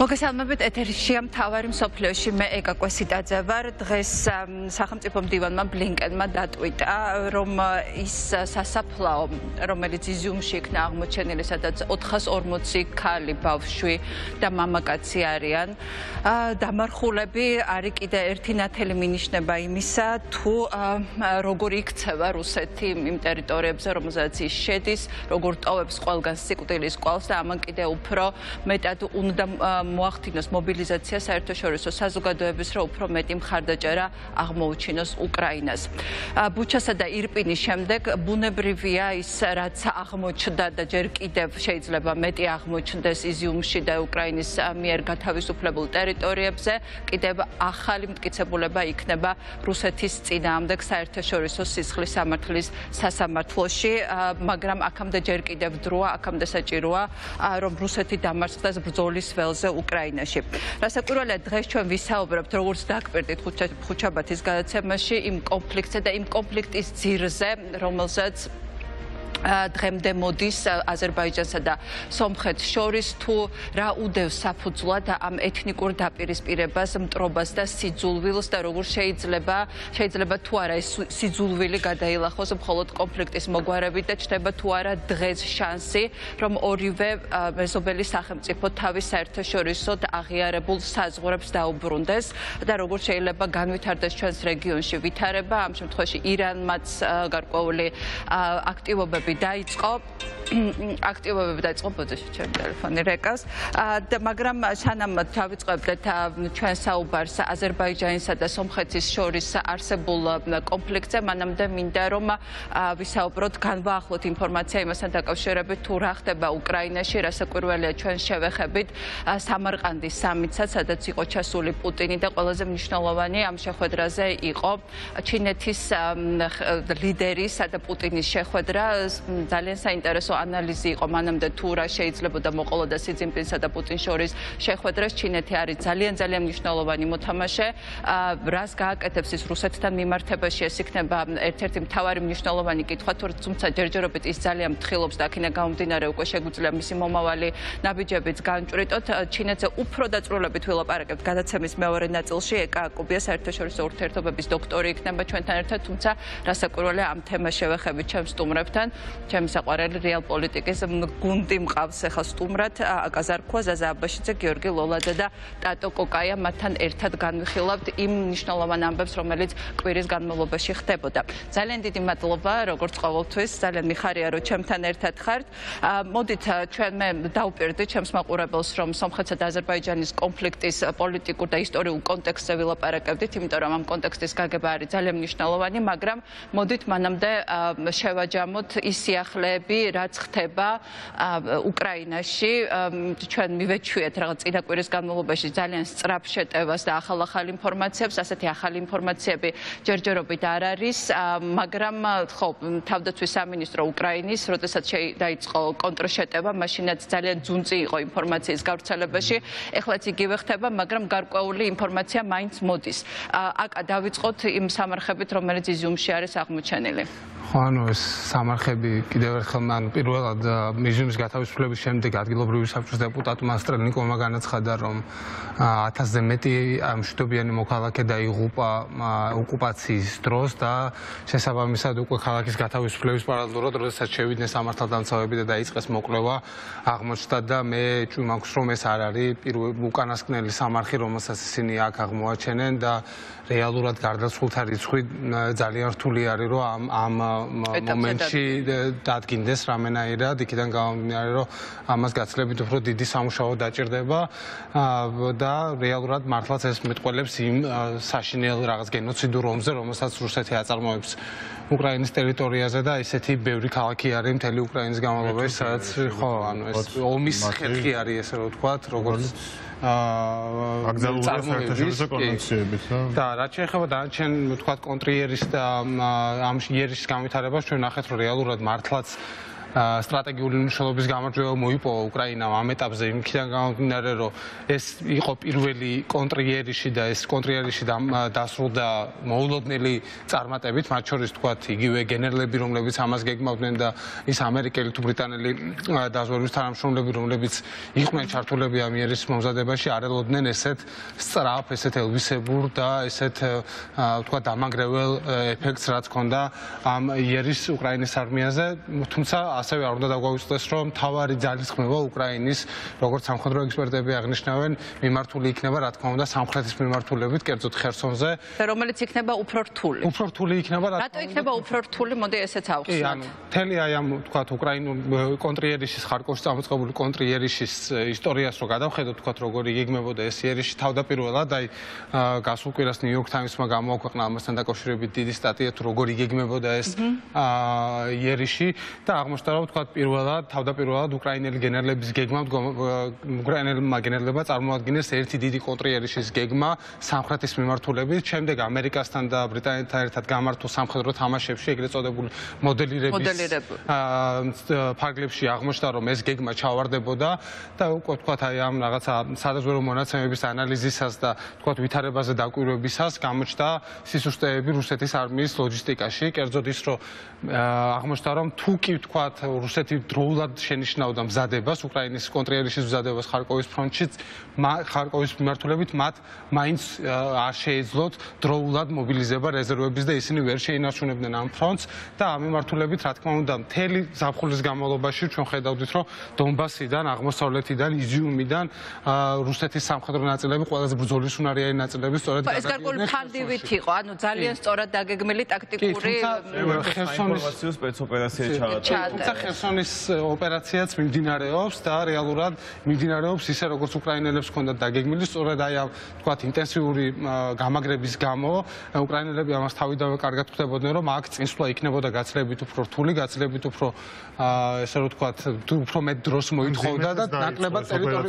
მოგესალმებით ეთერშია მთავარი მსოფლიოში მე ეკა კვესიტაძე ვარ დღეს სახელმწიფო მდივანმა ბლინკენმა დატვიტა რომ ის სასაფლაო რომელიც იზიუმში იქნა აღმოჩენილი სადაც 440 ქალი ბავშვი და მამაკაცი არიან დამარხულები არის კიდე ერთი ნათელი მინიშნება იმისა თუ როგორ იქცევა რუსეთი იმ ტერიტორიებზე რომელზეც ის შედის როგორ ტოვებს ყველგან სიკვდილის კვალს და ამან კიდე უფრო მეტად უნდა მოახდინოს მობილიზაცია საერთაშორისო საზოგადოების რომ უფრო მეტი მხარდაჭერა აღმოუჩინოს უკრაინას. ბუჩასა და ირპინის შემდეგ ბუნებრივია ის რაც აღმოჩნდა და ჯერ კიდევ შეიძლება მეტი აღმოჩნდეს იზიუმში და უკრაინის მიერ გათავისუფლებულ ტერიტორიებზე კიდევ ახალი მტკიცებულება იქნება რუსეთის წინააღმდეგ საერთაშორისო სისხლის სამართლის სასამართლოში, მაგრამ აქამდე ჯერ კიდევ დროა, აქამდე საჭიროა რომ რუსეთი დამარცხდეს ბრძოლის ველზე უკრაინაში. რასაკვირველია დღეს ჩვენ ვისაუბრებთ როგორც დაგვერდით ხუჩაბათის გადაცემაში იმ კონფლიქტზე და იმ კონფლიქტის ძირზე, რომელზეც დღემდე მოდის აზერბაიჯანსა და სომხეთს შორის თუ რა უდევს საფუძვლად ამ ეთნიკურ დაპირისპირებას, მტრობას და სიძულვილს და როგორ შეიძლება თუ არა ეს სიძულვილი გადაილახოს მხოლოდ კონფლიქტის მოგვარებით და ჩნდება თუ არა დღეს შანსი რომ ორივე მეზობელი სახელმწიფო თავის საერთაშორისო აღიარებულ საზღვრებს დაუბრუნდეს და როგორ შეიძლება განვითარდეს ჩვენს რეგიონში ვითარება ამ შემთხვევაში ირანმაც გარკვეული აქტივობები დაიწყო ბოდიში ჩემი ტელეფონი რეკავს მაგრამ სანამ დავიწყებდეთ ჩვენ საუბარს აზერბაიჯანისა და სომხეთის შორის არსებულ კონფლიქტზე მანამდე მინდა რომ ვისაუბროთ განვაახლოთ ინფორმაცია იმასთან დაკავშირებით თუ რა ხდება უკრაინაში რასაკვირველია ჩვენ შევეხებით სამარყანდის სამიტსაც სადაც იყო ჩასული პუტინი და ყველაზე მნიშვნელოვანი ამ შეხვედრაზე იყო ჩინეთის ლიდერისა და პუტინის შეხვედრა ძალიან საინტერესო ანალიზი იყო მანამდე თუ რა შეიძლებოდა მოყოლოდა სი ძინპინსა და პუტინს შორის შეხვედრას ჩინეთი არის ძალიან მნიშვნელოვანი მოთამაშე რას გააკეთებს ის რუსეთთან მიმართებაში ეს იქნება ერთ-ერთი მთავარი მნიშვნელოვანი კითხვა თუმცა ჯერჯერობით ის ძალიან მთხილობს და აქედან გამომდინარე უკვე შეგვიძლია მისი მომავალი ნაბიჯებიც განჭვრიტოთ ჩინეთზე უფრო დაწვრილებით ვილაპარაკებთ გადაცემის მეორე ნაწილში ეკა აკუბია საერთაშორისო ურთიერთობების დოქტორი იქნება ჩვენთან ერთად თუმცა რასაკვირველია ამ თემას შევეხებით ჩემს სტუმრებთან ჩემი საყვარელი რეალ პოლიტიკის გუნდი მყავს ახლა სტუმრად აკაზარქვა ზაზა აბაშიძე გიორგი ლოლაძე და ტატო კოკაია მათთან ერთად განვიხილავთ იმ მნიშვნელოვან ამბებს რომელიც კვირის განმავლობაში ხდებოდა ძალიან დიდი მადლობა როგორც ყოველთვის ძალიან მიხარია რომ ჩემთან ერთად ხართ მოდით ჩვენ მე დავუპირდით ჩემს მაყურებელს რომ სომხეთსა და აზერბაიჯანის კონფლიქტის პოლიტიკურ და ისტორიულ კონტექსტზე ვილაპარაკებდით იმიტომ რომ ამ კონტექსტის გაგება არის ძალიან მნიშვნელოვანი მაგრამ მოდით მანამდე შევაჯამოთ ის სიახლეები რაც ხდება უკრაინაში ჩვენ მივეჩვიეთ რაღაც წინა კვირის განმავლობაში ძალიან სწრაფ შეტევას და ახალ ინფორმაციებს ასეთი ახალი ინფორმაციები ჯერჯერობით არ არის მაგრამ ხო თავდაცვის სამინისტრო უკრაინის როდესაც დაიწყო კონტრშეტევა მაშინაც ძალიან ძუნწი იყო ინფორმაციის გავრცელებაში ეხლაც იგივე ხდება მაგრამ გარკვეული ინფორმაცია მაინც მოდის აკა დავიწყოთ იმ სამარხებით რომელიც იზიუმში არის აღმოჩენილი ანუ ეს სამარხები კიდევ ერთხელ მან პირველად იზიუმის გათავისუფლების შემდეგ ადგილობრივი საბჭოს დეპუტატმა სტრელნიკოვმა განაცხადა რომ 1000-ზე მეტი მშვიდობიანი მოქალაქე დაიღუპა ოკუპაციის დროს და შესაბამისად უკვე ქალაქის გათავისუფლების პარალელურად როდესაც შევიდნენ სამართალდამცავები და დაიწყეს მოკვლევა აღმოჩნდა და მე ჭვიმაქვს რომ ეს არ არის უკანასკნელი სამარხი რომელსაც ისინი აქ აღმოაჩენენ და რეალურად გარდაცვლილთა რიცხვი ძალიან რთული არის რომ ამ მომენტში დადგინდეს რამენაირად იქიდან გამომდინარე რომ ამას გაცილებით უფრო დიდი სამუშაო დაჭირდება და რეალურად მართლაც ეს მეტყველებს იმ საშინელ რაღაც გენოციდურ ომზე რომელსაც რუსეთი აწარმოებს უკრაინის ტერიტორიაზე და ისეთი ბევრი ქალაქი არის მთელი უკრაინის განმავლობაში სადაც ხო ანუ ეს ომის ხერხი არის ესე რომ ვთქვათ როგორც საერთაშორისო კონვენციებით და რაც შეეხება დანარჩენ ვთქვათ კონტრიერის და ამ იერიშის განვითარებას ჩვენ ნახეთ რომ რეალურად მართლაც სტრატეგიული მნიშვნელობის გამარჯვება მოიპოვა უკრაინამ ამ ეტაპზე იმიდან გამომდინარე რომ ეს იყო პირველი კონტრიერიში და ეს კონტრიერიში დასრულდა მოულოდნელი წარმატებით მათ შორის თქვათ იგივე გენერლები რომლებიც ამას გეგმავდნენ და ის ამერიკელი თუ ბრიტანელი დაზვერვის თანამშრომლები რომლებიც იყვნენ ჩართულები ამ იერიშის მომზადებაში არ ელოდნენ ესეთ სწრაფ ესეთ ელვისებურ და ესეთ თქვათ დამანგრეველ ეფექტს რაც ჰქონდა ამ იერიშის უკრაინის არმიაზე თუმცა ასევე არ უნდა დაგვაუწყდეს რომ თავარი ძალისხმევა უკრაინის როგორც სამხედრო ექსპერტები აღნიშნავენ მიმართული იქნება რა თქმა უნდა სამხრეთის მიმართულებით კერძოდ ხერსონზე და რომელიც იქნება უფრო რთული უფრო რთული იქნება რატო იქნება უფრო რთული მოდი ესეც ავხსნათ თელი აი ამ თქვათ უკრაინულ კონტრიერიშის ხარკოვში წამოწყებული კონტრიერიშის ისტორიას რო გადავხედოთ თქვათ როგორი იგეგმებოდა ეს იერიში თავდაპირველად აი გასულ კვირას ნიუ-იორკ ტაიმსმა გამოაქვეყნა ამასთან დაკავშირებით დიდი სტატია თუ როგორი იგეგმებოდა ეს იერიში და აღმოჩნდა რომ თქვათ თავდაპირველად უკრაინელი გენერლების გეგმა უკრაინელებმა გენერლებმა წარმოადგენეს ერთი დიდი კონტრიერიშის გეგმა სამხრეთის მიმართულებით შემდეგ ამერიკასთან და ბრიტანეთთან ერთად გამართულ სამხედრო თამაშებში ეგრეთ წოდებული მოდელირების ფარგლებში აღმოჩნდა რომ ეს გეგმა ჩავარდებოდა და უკვე თქვათ აი ამ რაღაცა სადაზვერვო მონაცემების ანალიზისას და თქვათ ვითარებაზე დაკვირვებისას გამოჩნდა სისუსტეები რუსეთის არმიის ლოჯისტიკაში კერძოდ ის რომ აღმოჩნდა რომ თუ კი თქვათ რუსეთი დროულად შენიშნავდა მზადებას უკრაინის კონტრიერიშის მზადებას ხარკოვის ფრონტში ხარკოვის მიმართულებით მათ მაინც არ შეეძლოთ დროულად მობილიზება რეზერვების და ისინი ვერ შეინარჩუნებდნენ ამ ფრონტს და ამ მიმართულებით რა თქმა უნდა მთელი ზაფხულის განმავლობაში ჩვენ ხედავდით რომ დონბასიდან აღმოსავლეთიდან იზიუმიდან რუსეთის სამხედრო ნაწილები ყველაზე ბრძოლისუნარიანი ნაწილები სწორედ ეს გარკვეული ფანდივით იყო ანუ ძალიან სწორად დაგეგმილი ტაქტიკური ხერსონის სპეცოპერაცია ჩაატარა ხერსონის ოპერაციაც მიმდინარეობს და რეალურად მიმდინარეობს ისე როგორც უკრაინელებს ჰქონდათ დაგეგმილი სწორედ აი ამ თქვათ ინტენსიური გამაგრების გამო უკრაინელები ამას თავიდანვე კარგად ხვდებოდნენ რომ აქ წინსვლა იქნებოდა გაცილებით უფრო რთული გაცილებით უფრო ესე რომ თქვათ უფრო მეტ დროს მოითხოვდა და ნაკლებად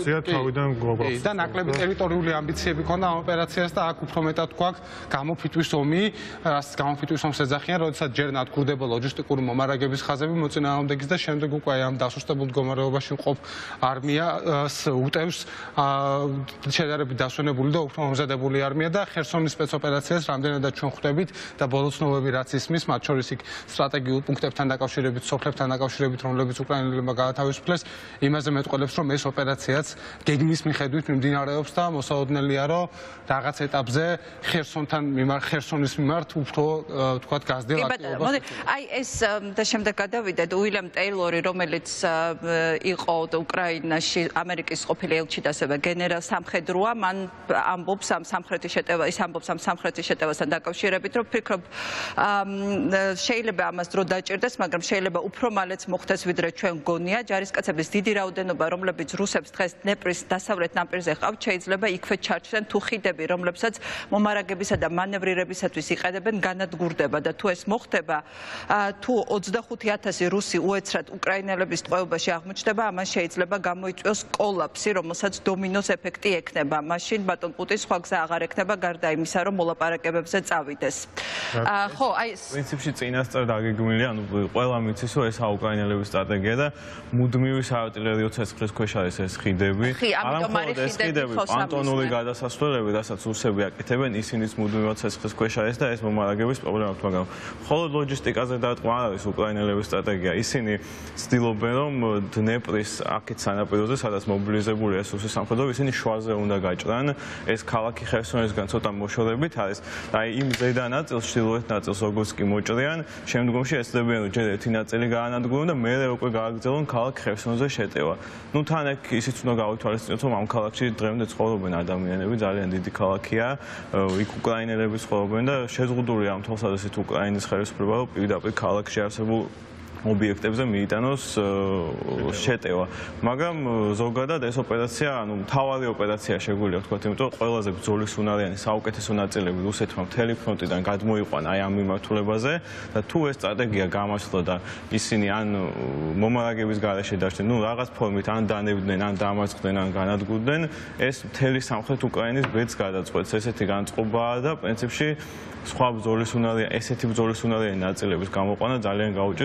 ტერიტორიული ამბიციები ჰქონდა ამ ოპერაციას და აქ უფრო მეტად გვაქვს გამოფიტვის ომი რაც გამოფიტვის ომს ეძახიან როდესაც ჯერ ნადგურდება ლოჯისტიკური მომარაგების ხაზები მოწინააღმდეგის და შემდეგ უკვე ამ დასუსტებულ მდგომარეობაში მყოფ არმიას უტევს შედარებით დასვენებული და უფრო მომზადებული არმია და ხერსონის სპეცოპერაციას რამდენადაც ჩვენ ხვდებით და ბოლოცნობები რაც ისმის მათ შორის იქ სტრატეგიულ პუნქტებთან დაკავშირებით სოფლებთან დაკავშირებით რომლებიც უკრაინელებმა გაათავისუფლეს იმაზე მეტყველებს რომ ეს ოპერაციაც გეგმის მიხედვით მიმდინარეობს და მოსაოდნელია რომ რაღაც ეტაპზე ხერსონის მიმართ უფრო თქვათ გაზრდილ აქტივობას აი ეს და შემდეგ გადავიდეთ უილიამ ტეილორი რომელიც იყო უკრაინაში ამერიკის ყოფილი ელჩი და ასევე გენერალ სამხედროა მან ამბობს ამ სამხრეთის შეტევასთან დაკავშირებით რომ ფიქრობ შეიძლება ამას დრო დაჭირდეს მაგრამ შეიძლება უფრო მალეც მოხდეს ვიდრე ჩვენ გონია ჯარისკაცების დიდი რაოდენობა რომლებიც რუსებს დღეს დნეპრის დასავლეთ ნაპირზე ყავთ შეიძლება იქვე ჩარჩნენ თუ ხიდები რომლებსაც მომარაგებისა და მანევრირებისათვის იყენებენ განადგურდება და თუ ეს მოხდება თუ 25000 რუსი უეცრად უკრაინელების ტყვეობაში აღმოჩნდება ამან შეიძლება გამოიწვიოს კოლაფსი რომელსაც დომინოს ეფექტი ექნება მაშინ ბატონ პუტინს სხვა გზა აღარ ექნება გარდა იმისა რომ მოლაპარაკებებზე წავიდეს ხო აი პრინციპში წინასწარ დაგეგმილია ანუ ყველა მიცის რომ ეს უკრაინელების სტრატეგია და მუდმივი საარტილერიო ცეცხლის ქვეშ არის ეს ხიდები ამიტომ არის ხიდები პანტონური გადასასვლელები რასაც რუსები აკეთებენ ისინიც მუდმივად ცეცხლის ქვეშ არის და ეს მომარაგების პრობლემა აქვს მაგრამ ხოლო ლოჯისტიკაზე დარტყმა არის უკრაინელების სტრატეგია ისინი ცდილობენ რომ დნეპრის აქეთ სანაპიროზე სადაც მობილიზებულია ეს რუსი სამხედრო ისინი შუაზე უნდა გაჭრან ეს ქალაქი ხერსონისგან ცოტა მოშორებით არის აი იმ ზედა ნაწილს ჩრდილოეთ ნაწილს როგორც კი მოჭრიან შემდგომში ეცდებიან რომ ჯერ ერთი ნაწილი გაანადგურონ და მერე უკვე გააგრძელონ ქალაქ ხერსონზე შეტევა ნუ თან აქ ისიც უნდა გავითვალისწინოთ რომ ამ ქალაქში დღემდე ცხოვრობენ ადამიანები ძალიან დიდი ქალაქია იქ უკრაინელები ცხოვრობენ და შეზღუდულია ამ თვალსაზრისით უკრაინის ხელისუფლება რომ პირდაპირ ქალაქში არსებულ ობიექტებზე მიიტანოს შეტევა. მაგრამ ზოგადად ეს ოპერაცია, ანუ მთავარი ოპერაცია შეგვიძლია ვთქვათ, იმიტომ რომ ყველაზე ბრძოლისუნარიანი საუკეთესო ნაწილები რუსეთმა მთელი ფრონტიდან გადმოიყვანა აი ამ მიმართულებაზე და თუ ეს სტრატეგია გამართლა და ისინი ან მომარაგების გარეშე დარჩნენ, ნუ რაღაც ფორმით ან დანებდნენ, ან დამარცხდნენ, ან განადგურდნენ, ეს მთელი სამხრეთ უკრაინის ბედს გადაწყვეტს. ესეთი განწყობაა და პრინციპში სხვა ბრძოლისუნარიანი, ესეთი ბრძოლისუნარიანი ნაწილების გამოყვანა ძალიან გაუჭირდება რუსეთს.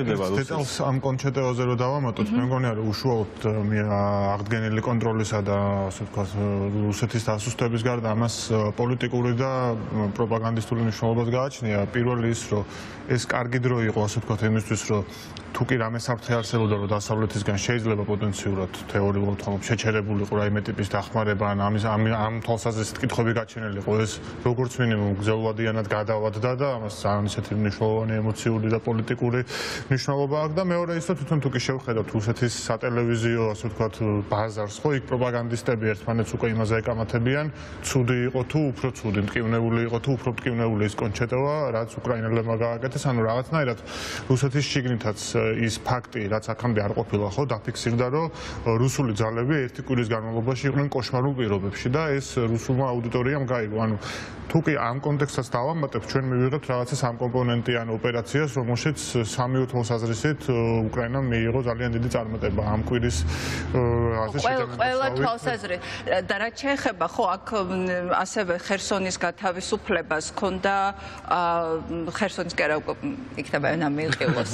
დეტალს ამ კონჩეტეოზე რო დავამატოთ, მე მგონია რომ უშუალოდ აღდგენილი კონტროლისა და ასე ვთქვათ რუსეთის დასუსტების გარდა ამას პოლიტიკური და პროპაგანდისტული მნიშვნელობაც გააჩნია. პირველი ის რომ ეს კარგი დრო იყო ასე ვთქვათ იმისთვის რომ თუ კი რამე საფრთხე არსებობდა რომ დასავლეთისგან შეიძლება პოტენციურად თეორიულად ხომ შეჩერებულიყო რაიმე ტიპის დახმარება ან ამ თვალსაზრისით კითხვები გაჩენილიყო ეს როგორც მინიმუმ გზაულადიანად გადავადდა და ამას ძალიან ისეთი მნიშვნელოვანი ემოციური და პოლიტიკური მნიშვნელობა აქვს და მეორე ის რომ თვითონ თუ კი შევხედავთ რუსეთის სატელევიზიო ასე ვთქვათ ბაზარს ხო იქ პროპაგანდისტები ერთმანეთს უკვე იმაზე ეკამათებიან ცუდი იყო თუ უფრო ცუდი მტკივნეული იყო თუ უფრო მტკივნეული ის კონჩეტოა რაც უკრაინელებმა გააკეთეს ანუ რაღაცნაირად რუსეთის შიგნითაც ის ფაქტი რაც აქამდე არ ყოფილა ხო დაფიქსირდა რომ რუსული ძალები ერთი კვირის განმავლობაში იყვნენ კოშმარულ პირობებში და ეს რუსულმა აუდიტორიამ გაიგო ანუ თუ კი ამ კონტექსტსაც დავამატებ ჩვენ მივიღებთ რაღაცა სამკომპონენტიან ოპერაციას რომელშიც სამი თვალსაზრისით უკრაინამ მიიღო ძალიან დიდი წარმატება ამ კვირის ყველა თვალსაზრისით და რაც შეეხება ხო აქ ასევე ხერსონის გათავისუფლებას ქონდა ხერსონის კი არა იქნება ენა მიიღოს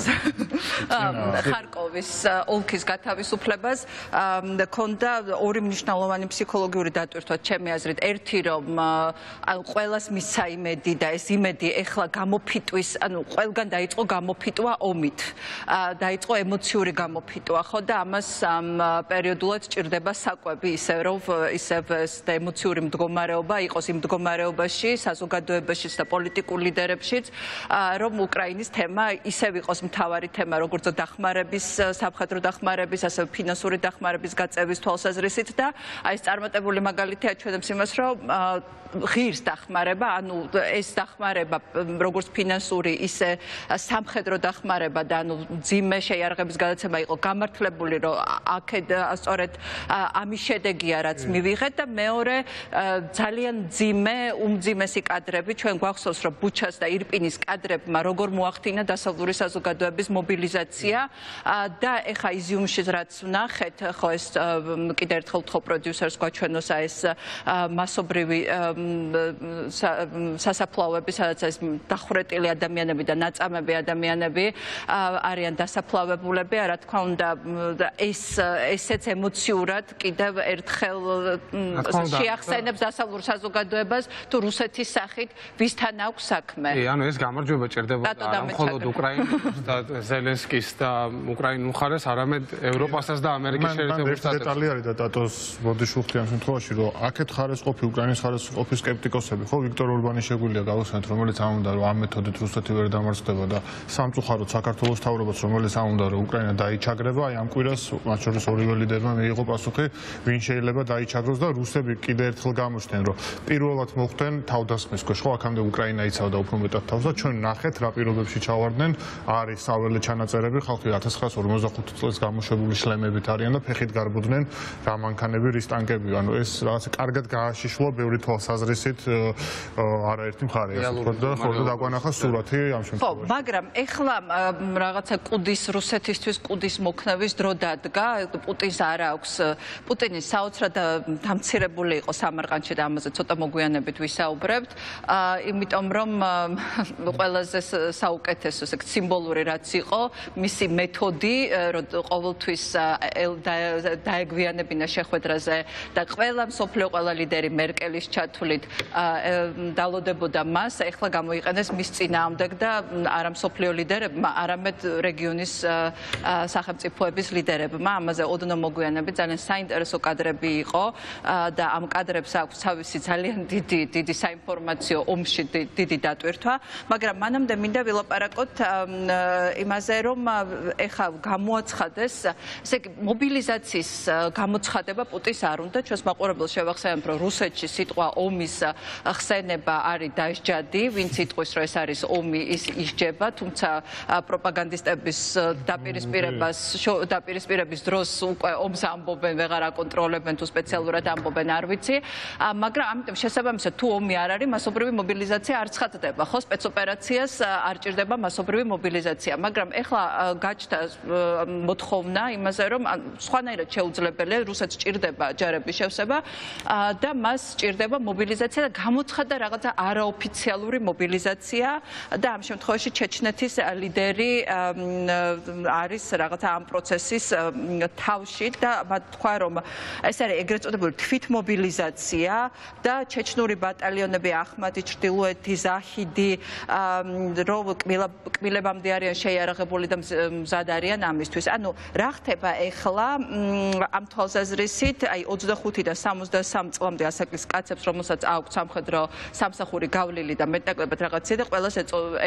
ხარკოვის ოლქის გათავისუფლებას ქონდა ორი მნიშვნელოვანი ფსიქოლოგიური დატვირთვა ჩემი აზრით ერთი რომ ანუ ყველას მისცა იმედი და ეს იმედი ეხლა გამოფიტვის ანუ ყველგან დაიწყო გამოფიტვა ომით დაიწყო ემოციური გამოფიტვა ხო და ამას პერიოდულად ჭირდება საკვები ისე რომ ისევ ეს ემოციური მდგომარეობა იყოს იმ მდგომარეობაში საზოგადოებაშიც და პოლიტიკურ ლიდერებშიც რომ უკრაინის თემა ისევ იყოს მთავარი თემა როგორც დახმარების სამხედრო დახმარების ასევე ფინანსური დახმარების გაწევის თვალსაზრისით და აი ეს წარმატებული მაგალითი აჩვენებს იმას რომ ღირს დახმარება ანუ ეს დახმარება როგორც ფინანსური ისე სამხედრო დახმარება და ანუ ძიმე შეიარაღების გადაცემა იყო გამართლებული რომ აქეთ სწორედ ამის შედეგია რაც მივიღეთ და მეორე ძალიან ძიმე უმძიმესი კადრები ჩვენ გვახსოვს რომ ბუჩას და ირპინის კადრებმა როგორ მოახდინა დასავლური საზოგადოების მობილიზაცია და ეხა იზიუმში რაც ვნახეთ ხო ეს კიდე ერთხელ ვთხოვ პროდიუსერს გვაჩვენოს ეს მასობრივი სასაფლავები, სადაც ეს დახვრეტილი ადამიანები და ნაწამები ადამიანები არიან დასაფლავებულები, რა თქმა უნდა, ესეც ემოციურად კიდევ ერთხელ შეახსენებს დასავლურ საზოგადოებას თუ რუსეთის სახით ვისთან აქვს საქმე. ანუ ეს გამარჯვება ჭირდებოდა არა მხოლოდ უკრაინის და ზელენსკის და უკრაინულ მხარეს, არამედ ევროპასაც და ამერიკის შეერთებულ შტატებს. დეტალი არის და დატოს ბოდიშუხტი ამ შემთხვევაში, რომ აქეთ ხარეს ყოფი უკრაინის ხარეს ყოფი სკეპტიკოსები ხო ვიქტორ ორბანი შეგვიძლია გავუსვენთ რომელიც არ უნდა რომ ამ მეთოდით რუსეთი ვერ დამარცხდება და სამწუხაროდ საქართველოს თავრობას რომელიც არ უნდა რომ უკრაინა დაიჩაგრება აი ამ კვირას მათ შორის ორივე ლიდერმა მიიღო პასუხი ვინ შეიძლება დაიჩაგროს და რუსები კიდე ერთხელ გამოჩნდნენ რომ პირველად მოხდნენ თავდასხმის ქვეშ ხო აქამდე უკრაინა იცავდა უფრო მეტად თავს და ჩვენ ნახეთ რა პირობებში ჩავარდნენ არის საველე ჩანაწერები ხალხი 1945 წელს გამოშვებული შლემებით არიან და ფეხით გარბოდნენ რა მანქანები რის ტანკები ანუ ეს რაღაცა კარგად გააშიშლა ბევრი თვალსაზრისით არაერთი მხარე ასე ვთქვათ და ხოლმე დაგვანახა სურათი ამ შემთხვევაში. ხო, მაგრამ ეხლა რაღაცა კუდის რუსეთისთვის კუდის მოქნევის დრო დადგა. პუტინს არ აქვს პუტინის საოცრად დამცირებული იყო სამარყანდში და ამაზე ცოტა მოგვიანებით ვისაუბრებთ. იმიტომ რომ ყველაზე საუკეთესო ეს სიმბოლური რაც იყო მისი მეთოდი რომ ყოველთვის დაეგვიანებინა შეხვედრაზე და ყველა მსოფლიო ყველა ლიდერი მერკელის ჩათვლით დალოდებოდა მას, ეხლა გამოიყენეს მის წინააღმდეგ და არა მსოფლიო ლიდერებმა, არამედ რეგიონის სახელმწიფოების ლიდერებმა. ამაზე ოდნავ მოგვიანებით ძალიან საინტერესო კადრები იყო და ამ კადრებს აქვს თავისი ძალიან დიდი საინფორმაციო ომში დიდი დატვირთვა, მაგრამ მანამდე მინდა ვილაპარაკოთ იმაზე, რომ ეხლა გამოაცხადეს, ესე იგი მობილიზაციის გამოცხადება პუტინს არ უნდა, ჩვენს მაყურებელს შევახსენებ, რომ რუსეთში სიტყვა ომის ხსენება არის დასჯადი, ვინც იტყვის, რომ ეს არის ომი, ის ისჯება, თუმცა პროპაგანდისტების დაპირისპირების დროს უკვე ომს ამბობენ, ვეღარ აკონტროლებენ თუ სპეციალურად ამბობენ, არ ვიცი, მაგრამ ამიტომ შესაბამისად თუ ომი არ არის, მასობრივი მობილიზაცია არ ცხადდება, ხო, სპეცოპერაციას არ ჭირდება მასობრივი მობილიზაცია, მაგრამ ეხლა გაჩნდა მოთხოვნა იმაზე, რომ სხვანაირად შეუძლებელია რუსეთს ჭირდება ჯარების შევსება და მას ჭირდება მობილიზაცია და გამოცხადდა რაღაცა არაოფიციალური მობილიზაცია და ამ შემთხვევაში ჩეჩნეთის ლიდერი არის რაღაცა ამ პროცესის თავში და თქვა რომ ეს არის ეგრეთ წოდებული თვითმობილიზაცია და ჩეჩნური ბატალიონები ახმადი, ჩრდილოეთი, ზაჰიდი რო კბილებამდე არიან შეიარაღებული და მზად არიან ამისთვის. ანუ რა ხდება ეხლა ამ თვალსაზრისით, აი 25 და 63 წლამდე ასაკის კაცებს, რომელსაც აქვთ სამხედრო სამსახური გავლილი და მეტნაკლებად რაღაცა და ყველას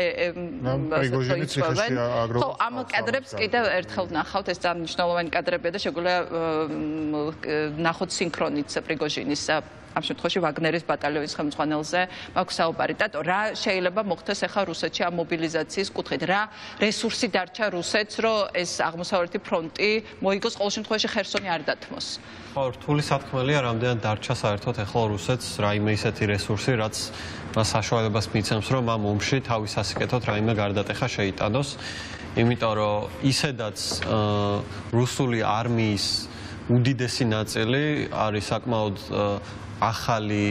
ხო, ამ კადრებს კიდევ ერთხელ ვნახავთ, ეს მნიშვნელოვანი კადრებია და შეგვიძლია ნახოთ სინქრონით პრიგოჟინის ამ შემთხვევაში ვაგნერის ბატალიონის ხელმძღვანელზე მაქვს საუბარი. დატო, რა შეიძლება მოხდეს ახლა რუსეთში ამ მობილიზაციის კუთხით? რა რესურსი დარჩა რუსეთს, რომ ეს აღმოსავლეთი ფრონტი მოიგოს, ყოველ შემთხვევაში ხერსონი არ დათმოს? ხო, რთული სათქმელია, რამდენად დარჩა საერთოდ ახლა რუსეთს რაიმე ისეთი რესურსი, რაც მას საშუალებას მიცემს, რომ ამ ომში თავის ასიკეთოთ რაიმე გარდატეხა შეიტანოს. იმიტომ რომ ისედაც რუსული არმიის უდიდესი ნაწილი არის საკმაოდ ახალი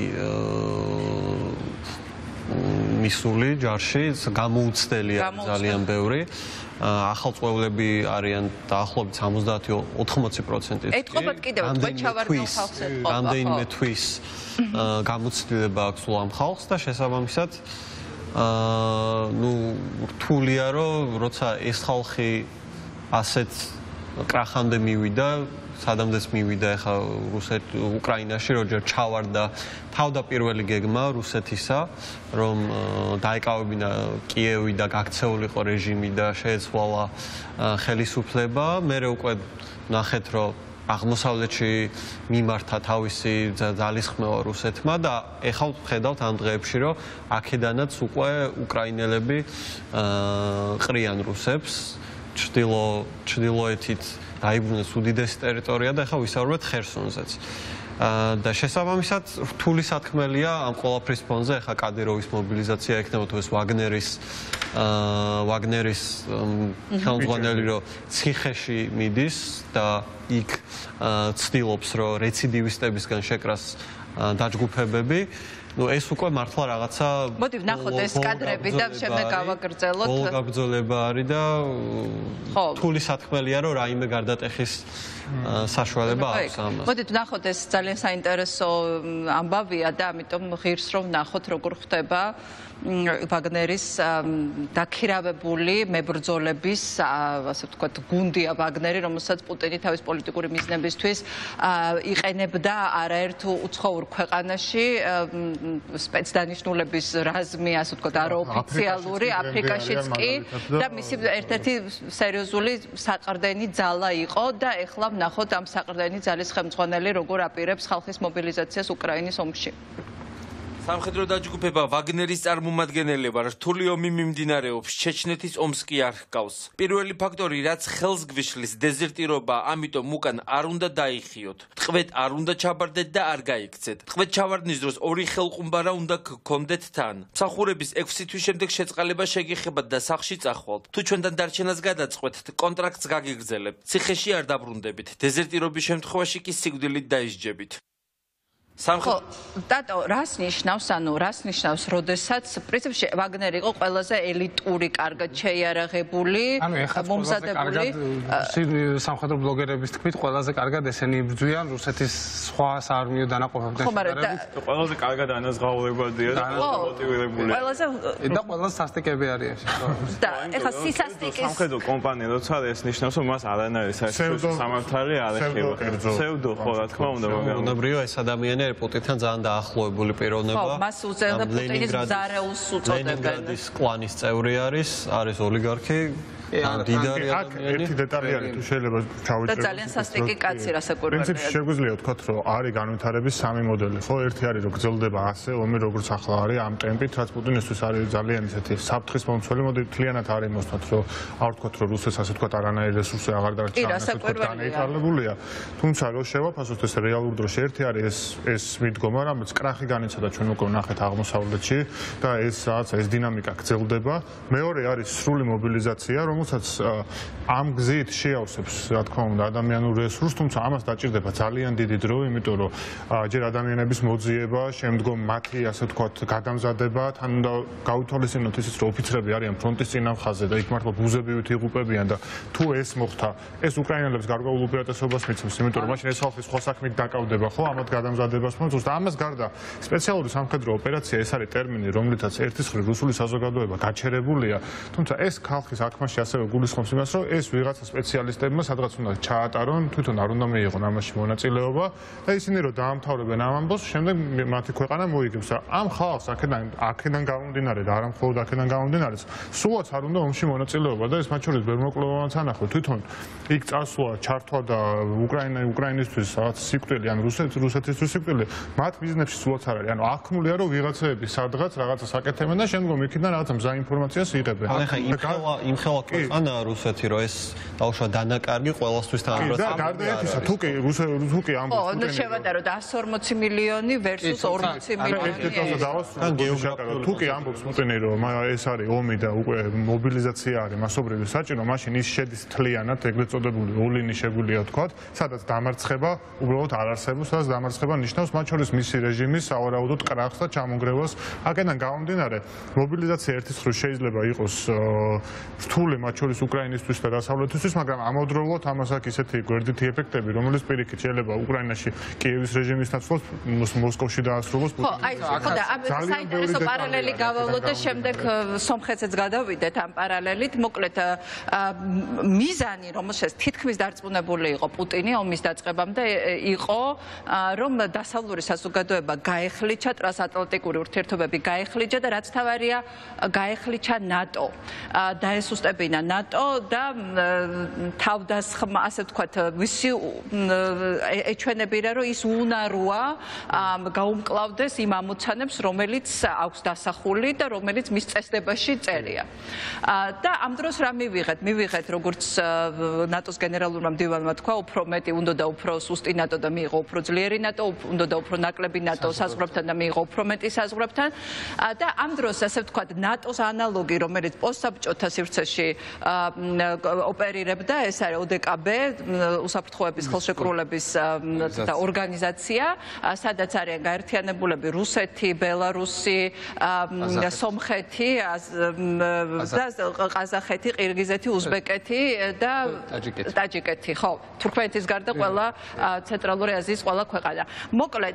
მისული ჯარში, გამოუცდელია ძალიან ბევრი. ახალწყვეულები არიან დაახლოებით 70-80%. ეთყობათ კიდევ ჩავარდნილ ხალხს ეთყობა. რამდენიმე თვის გამოცდილება აქვს ამ ხალხს და შესაბამისად რთულია რომ როცა ეს ხალხი ასეთ კრახამდე მივიდა, სადამდეც მივიდა ახლა უკრაინაში, როჯერ ჩავარდა თავდაპირველი გეგმა რუსეთისა, რომ დაეკავებინა კიევი და გაქცეულიყო რეჟიმი და შეეცვალა ხელისუფლება. მერე უკვე ნახეთ, რომ აღმოსავლეთში მიმართა თავისი ძალისხმევა რუსეთმა და ეხლა ვხედავთ ამ დღეებში, რომ აქედანაც უკვე უკრაინელები ყრიან რუსებს, ჩრდილოეთით დაიბრუნეს უდიდესი ტერიტორია და ახლა ვისაუბრებთ ხერსონზეც. და შესაბამისად რთული სათქმელია ამ ყველაფრის ფონზე ახლა კადიროვის მობილიზაცია ექნება თუ ეს ვაგნერის ხელმძღვანელი რომ ციხეში მიდის და იქ ცდილობს რომ რეციდივისტებისგან შეკრას დაჯგუფებები. ეს უკვე მართლა რაღაცა მოდი ვნახოთ ეს კადრები და შემდეგ გავაგრძელოთ. გაგრძელება არის და რთული სათქმელია რომ რაიმე გარდატეხის საშუალება აქვს ამას. მოდით ვნახოთ ეს ძალიან საინტერესო ამბავია და ამიტომ ღირს რომ ვნახოთ როგორ ხდება ვაგნერის დაქირავებული მებრძოლების, ასე ვთქვათ, გუნდია ვაგნერი, რომელსაც პუტინი თავის პოლიტიკური მიზნებისთვის იყენებდა არაერთ უცხოურ ქვეყანაში, სპეცდანიშნულების რაზმი, ასე ვთქვათ, არაოფიციალური, აფრიკაშიც კი და მისი ერთ-ერთი სერიოზული საყრდენი ძალა იყო და ეხლა ვნახოთ ამ საყრდენი ძალის ხელმძღვანელი როგორ აპირებს ხალხის მობილიზაციას უკრაინის ომში. სამხედრო დაჯგუფება ვაგნერის წარმომადგენლებმა რთული ომი მიმდინარეობს, ჩეჩნეთის ომს კი არ ჰგავს. პირველი ფაქტორი, რაც ხელს გვიშლის დეზერტირობა, ამიტომ უკან არ უნდა დაიხიოთ. ტყვედ არ უნდა ჩაბარდეთ და არ გაიქცეთ. ტყვედ ჩავარდნის დროს ორი ხელყუმბარა უნდა გქონდეთ თან. მსახურების 6 თვის შემდეგ შეწყალება შეგიხებათ და სახლში წახვალთ. თუ ჩვენთან დარჩენას გადაწყვეტთ, კონტრაქტს გაგიგრძელებთ. ციხეში არ დაბრუნდებით. დეზერტირობის შემთხვევაში კი სიკვდილით დაისჯებით. დატო, რას ნიშნავს, რას ნიშნავს, როდესაც პრინციპში ვაგნერი იყო ყველაზე ელიტური, კარგად შეიარაღებული, მომზადებული სამხედრო ბლოგერების თქმით, ყველაზე კარგად ესენი იბრძვიან რუსეთის სხვა საარმიო დანაყოფებთან შედარებით. ყველაზე კარგად ანაზღაურებადია და მოტივირებულია. და ყველაზე სასტიკები არიან. და ეხლა სისასტიკის სამხედრო კომპანია როცა ეს ნიშნავს, რომ მას არანაირი საერთო სამართალი არ ეხება. ფსევდო ხო, რა თქმა უნდა, მაგრამ უნებრივია ეს ადამიანი პუტინთან ძალიან დაახლოებული პიროვნება. ხო, მას უწევდა პუტინის მზარეულს უწოდებენ. ლენინგრადის კლანის წევრი არის ოლიგარქი. დიდარი ადამიანი. ერთი დეტალი არის თუ შეიძლება ჩავიჭროთ. და ძალიან სასტიკი კაცი რასაკვირველია. პრინციპში შეგვიძლია ვთქვათ, რომ არის განვითარების სამი მოდელი. ხო, ერთი არის რომ გრძელდება ასე ომი, როგორც ახლა არის ამ ტემპით, რაც პუტინისთვის არის ძალიან ისეთი საფრთხის მომცველი. მოდი თლიანად არის მოსვათ, რომ არ ვთქვათ, რომ რუსეთს ასე ვთქვათ არანაირი რესურსი აღარ დარჩა, ასე ვთქვათ, განეითვალებულია. თუმცა რომ შევაფასოთ ეს რეალურ დროში, ერთი არის ეს ეს მიდგომა, რამაც კრახი განიცადა ჩვენ უკვე ნახეთ აღმოსავლეთში და ეს დინამიკა გრძელდება. მეორე არის სრული მობილიზაცია, რომელსაც ამ გზით შეავსებს, რა თქმა უნდა, ადამიანურ რესურსს, თუმცა ამას დაჭირდება ძალიან დიდი დრო, იმიტომ რომ ჯერ ადამიანების მოძიება, შემდგომ მათი, ასე ვთქვათ, გადამზადება, თან უნდა გავითვალისწინოთ ისიც, რომ ოფიცრები არიან ფრონტის წინამხაზე და იქ მართლა ბუზებივით იღუპებიან და თუ ეს მოხდა, ეს უკრაინელებს გარკვეულ უპირატესობას მიცემს, იმიტომ რომ მაშინ ეს ხალხი სხვა საქმით დაკავდება, ხო, ამათ გადამზადებას მოწონს და ამას გარდა სპეციალური სამხედრო ოპერაცია ეს არის ტერმინი, რომლითაც ერთის მხრივ რუსული საზოგადოება გაჩერებულია, თუმცა ეს ხალხის აქმაში ასევე გულისხმობს იმას, რომ ეს ვიღაცა სპეციალისტებმა სადღაც უნდა ჩაატარონ, თვითონ არ უნდა მიიღონ ამაში მონაწილეობა და ისინი რომ დაამთავრებენ ამ ამბავს, შემდეგ მათი ქვეყანა მოიგებს. ამ ხალხს აქედან გამომდინარე და არა მხოლოდ აქედან გამომდინარე, სულაც არ უნდა ომში მონაწილეობა და ეს მათ შორის ბერმოკლოვანაც ანახო, თვითონ იქ წასვლა, ჩართვა და უკრაინისთვის რაღაც სიკვდილი ან რუსეთისთვის სიკვდილი, მათ ბიზნესში სულაც არ არის. ანუ აღქმულია რომ ვიღაცები სადღაც რაღაცას აკეთებენ და შემდგომ იქიდან რაღაცა მზა ინფორმაციას იღებენ. იმხელა ქვეყანა რუსეთი რომ ეს ბავშვა დანაკარგი ყველასთვის თანაბრად გარდა ერთისა, თუ კი ამბობს ხო, შევადაროთ 140 მილიონი versus 40 მილიონი. თუ კი ამბობს პუტინი რომ ეს არის ომი და უკვე მობილიზაცია არის მასობრივი საჭირო, მაშინ ის შედის თლიანად ეგრეთ წოდებული ოლინი შეგვიძლია ვთქვათ, სადაც დამარცხება უბრალოდ არ არსებობს, სადაც დამარცხება ნიშნავს მათ შორის მისი რეჟიმის სავარაუდოდ კრახს და ჩამონგრევას. აქედან გამომდინარე, მობილიზაცია ერთის მხრივ შეიძლება იყოს რთული მათ შორის უკრაინისთვის და დასავლეთისთვის, მაგრამ ამავდროულად ამას აქვს ისეთი გვერდითი ეფექტები, რომელიც პირიქით შეიძლება უკრაინაში კიევის რეჟიმის ნაცვლად მოსკოვში დაასრულოს. ხო, აი, ხოდა საინტერესო პარალელი გავავლოთ და შემდეგ სომხეთსაც გადავიდეთ ამ პარალელით. მოკლედ მიზანი, რომელშიც თითქმის დარწმუნებული იყო პუტინი ომის დაწყებამდე, იყო რომ დასავლური საზოგადოება გაეხლიჩა, ტრანსატლანტიკური ურთიერთობები გაეხლიჩა და რაც თავარია, გაეხლიჩა ნატო. დაესუსტებინა ნატო და თავდასხმა, ასე ვთქვათ, ვისი ეჩვენებირა, რომ ის უნაროა გაუმკლავდეს იმ ამოცანებს, რომელიც აქვს დასახული და რომელიც მის წესდებაში წერია. და ამ დროს რა მივიღეთ? მივიღეთ, როგორც ნატოს გენერალურმა მდივანმა თქვა, უფრო მეტი უნდა და უფრო სუსტი ნატო და მიიღო უფრო ძლიერი ნატო, უნდა და უფრო ნაკლები ნატო საზღვრებთან და მიიღო უფრო მეტი საზღვრებთან. და ამ დროს, ასე ვთქვათ, ნატოს ანალოგი, რომელიც პოსტსაბჭოთა სივრცეში ოპერირებდა, ეს არის ODKB, უსაფრთხოების ხელშეკრულების და ორგანიზაცია, სადაც არიან გაერთიანებულები რუსეთი, ბელარუსი, სომხეთი, ყაზახეთი, ყირგიზეთი, უზბეკეთი და ტაჯიკეთი, ხო, თურქმენეთის გარდა ყველა ცენტრალური აზიის ყველა ქვეყანა. მოკლედ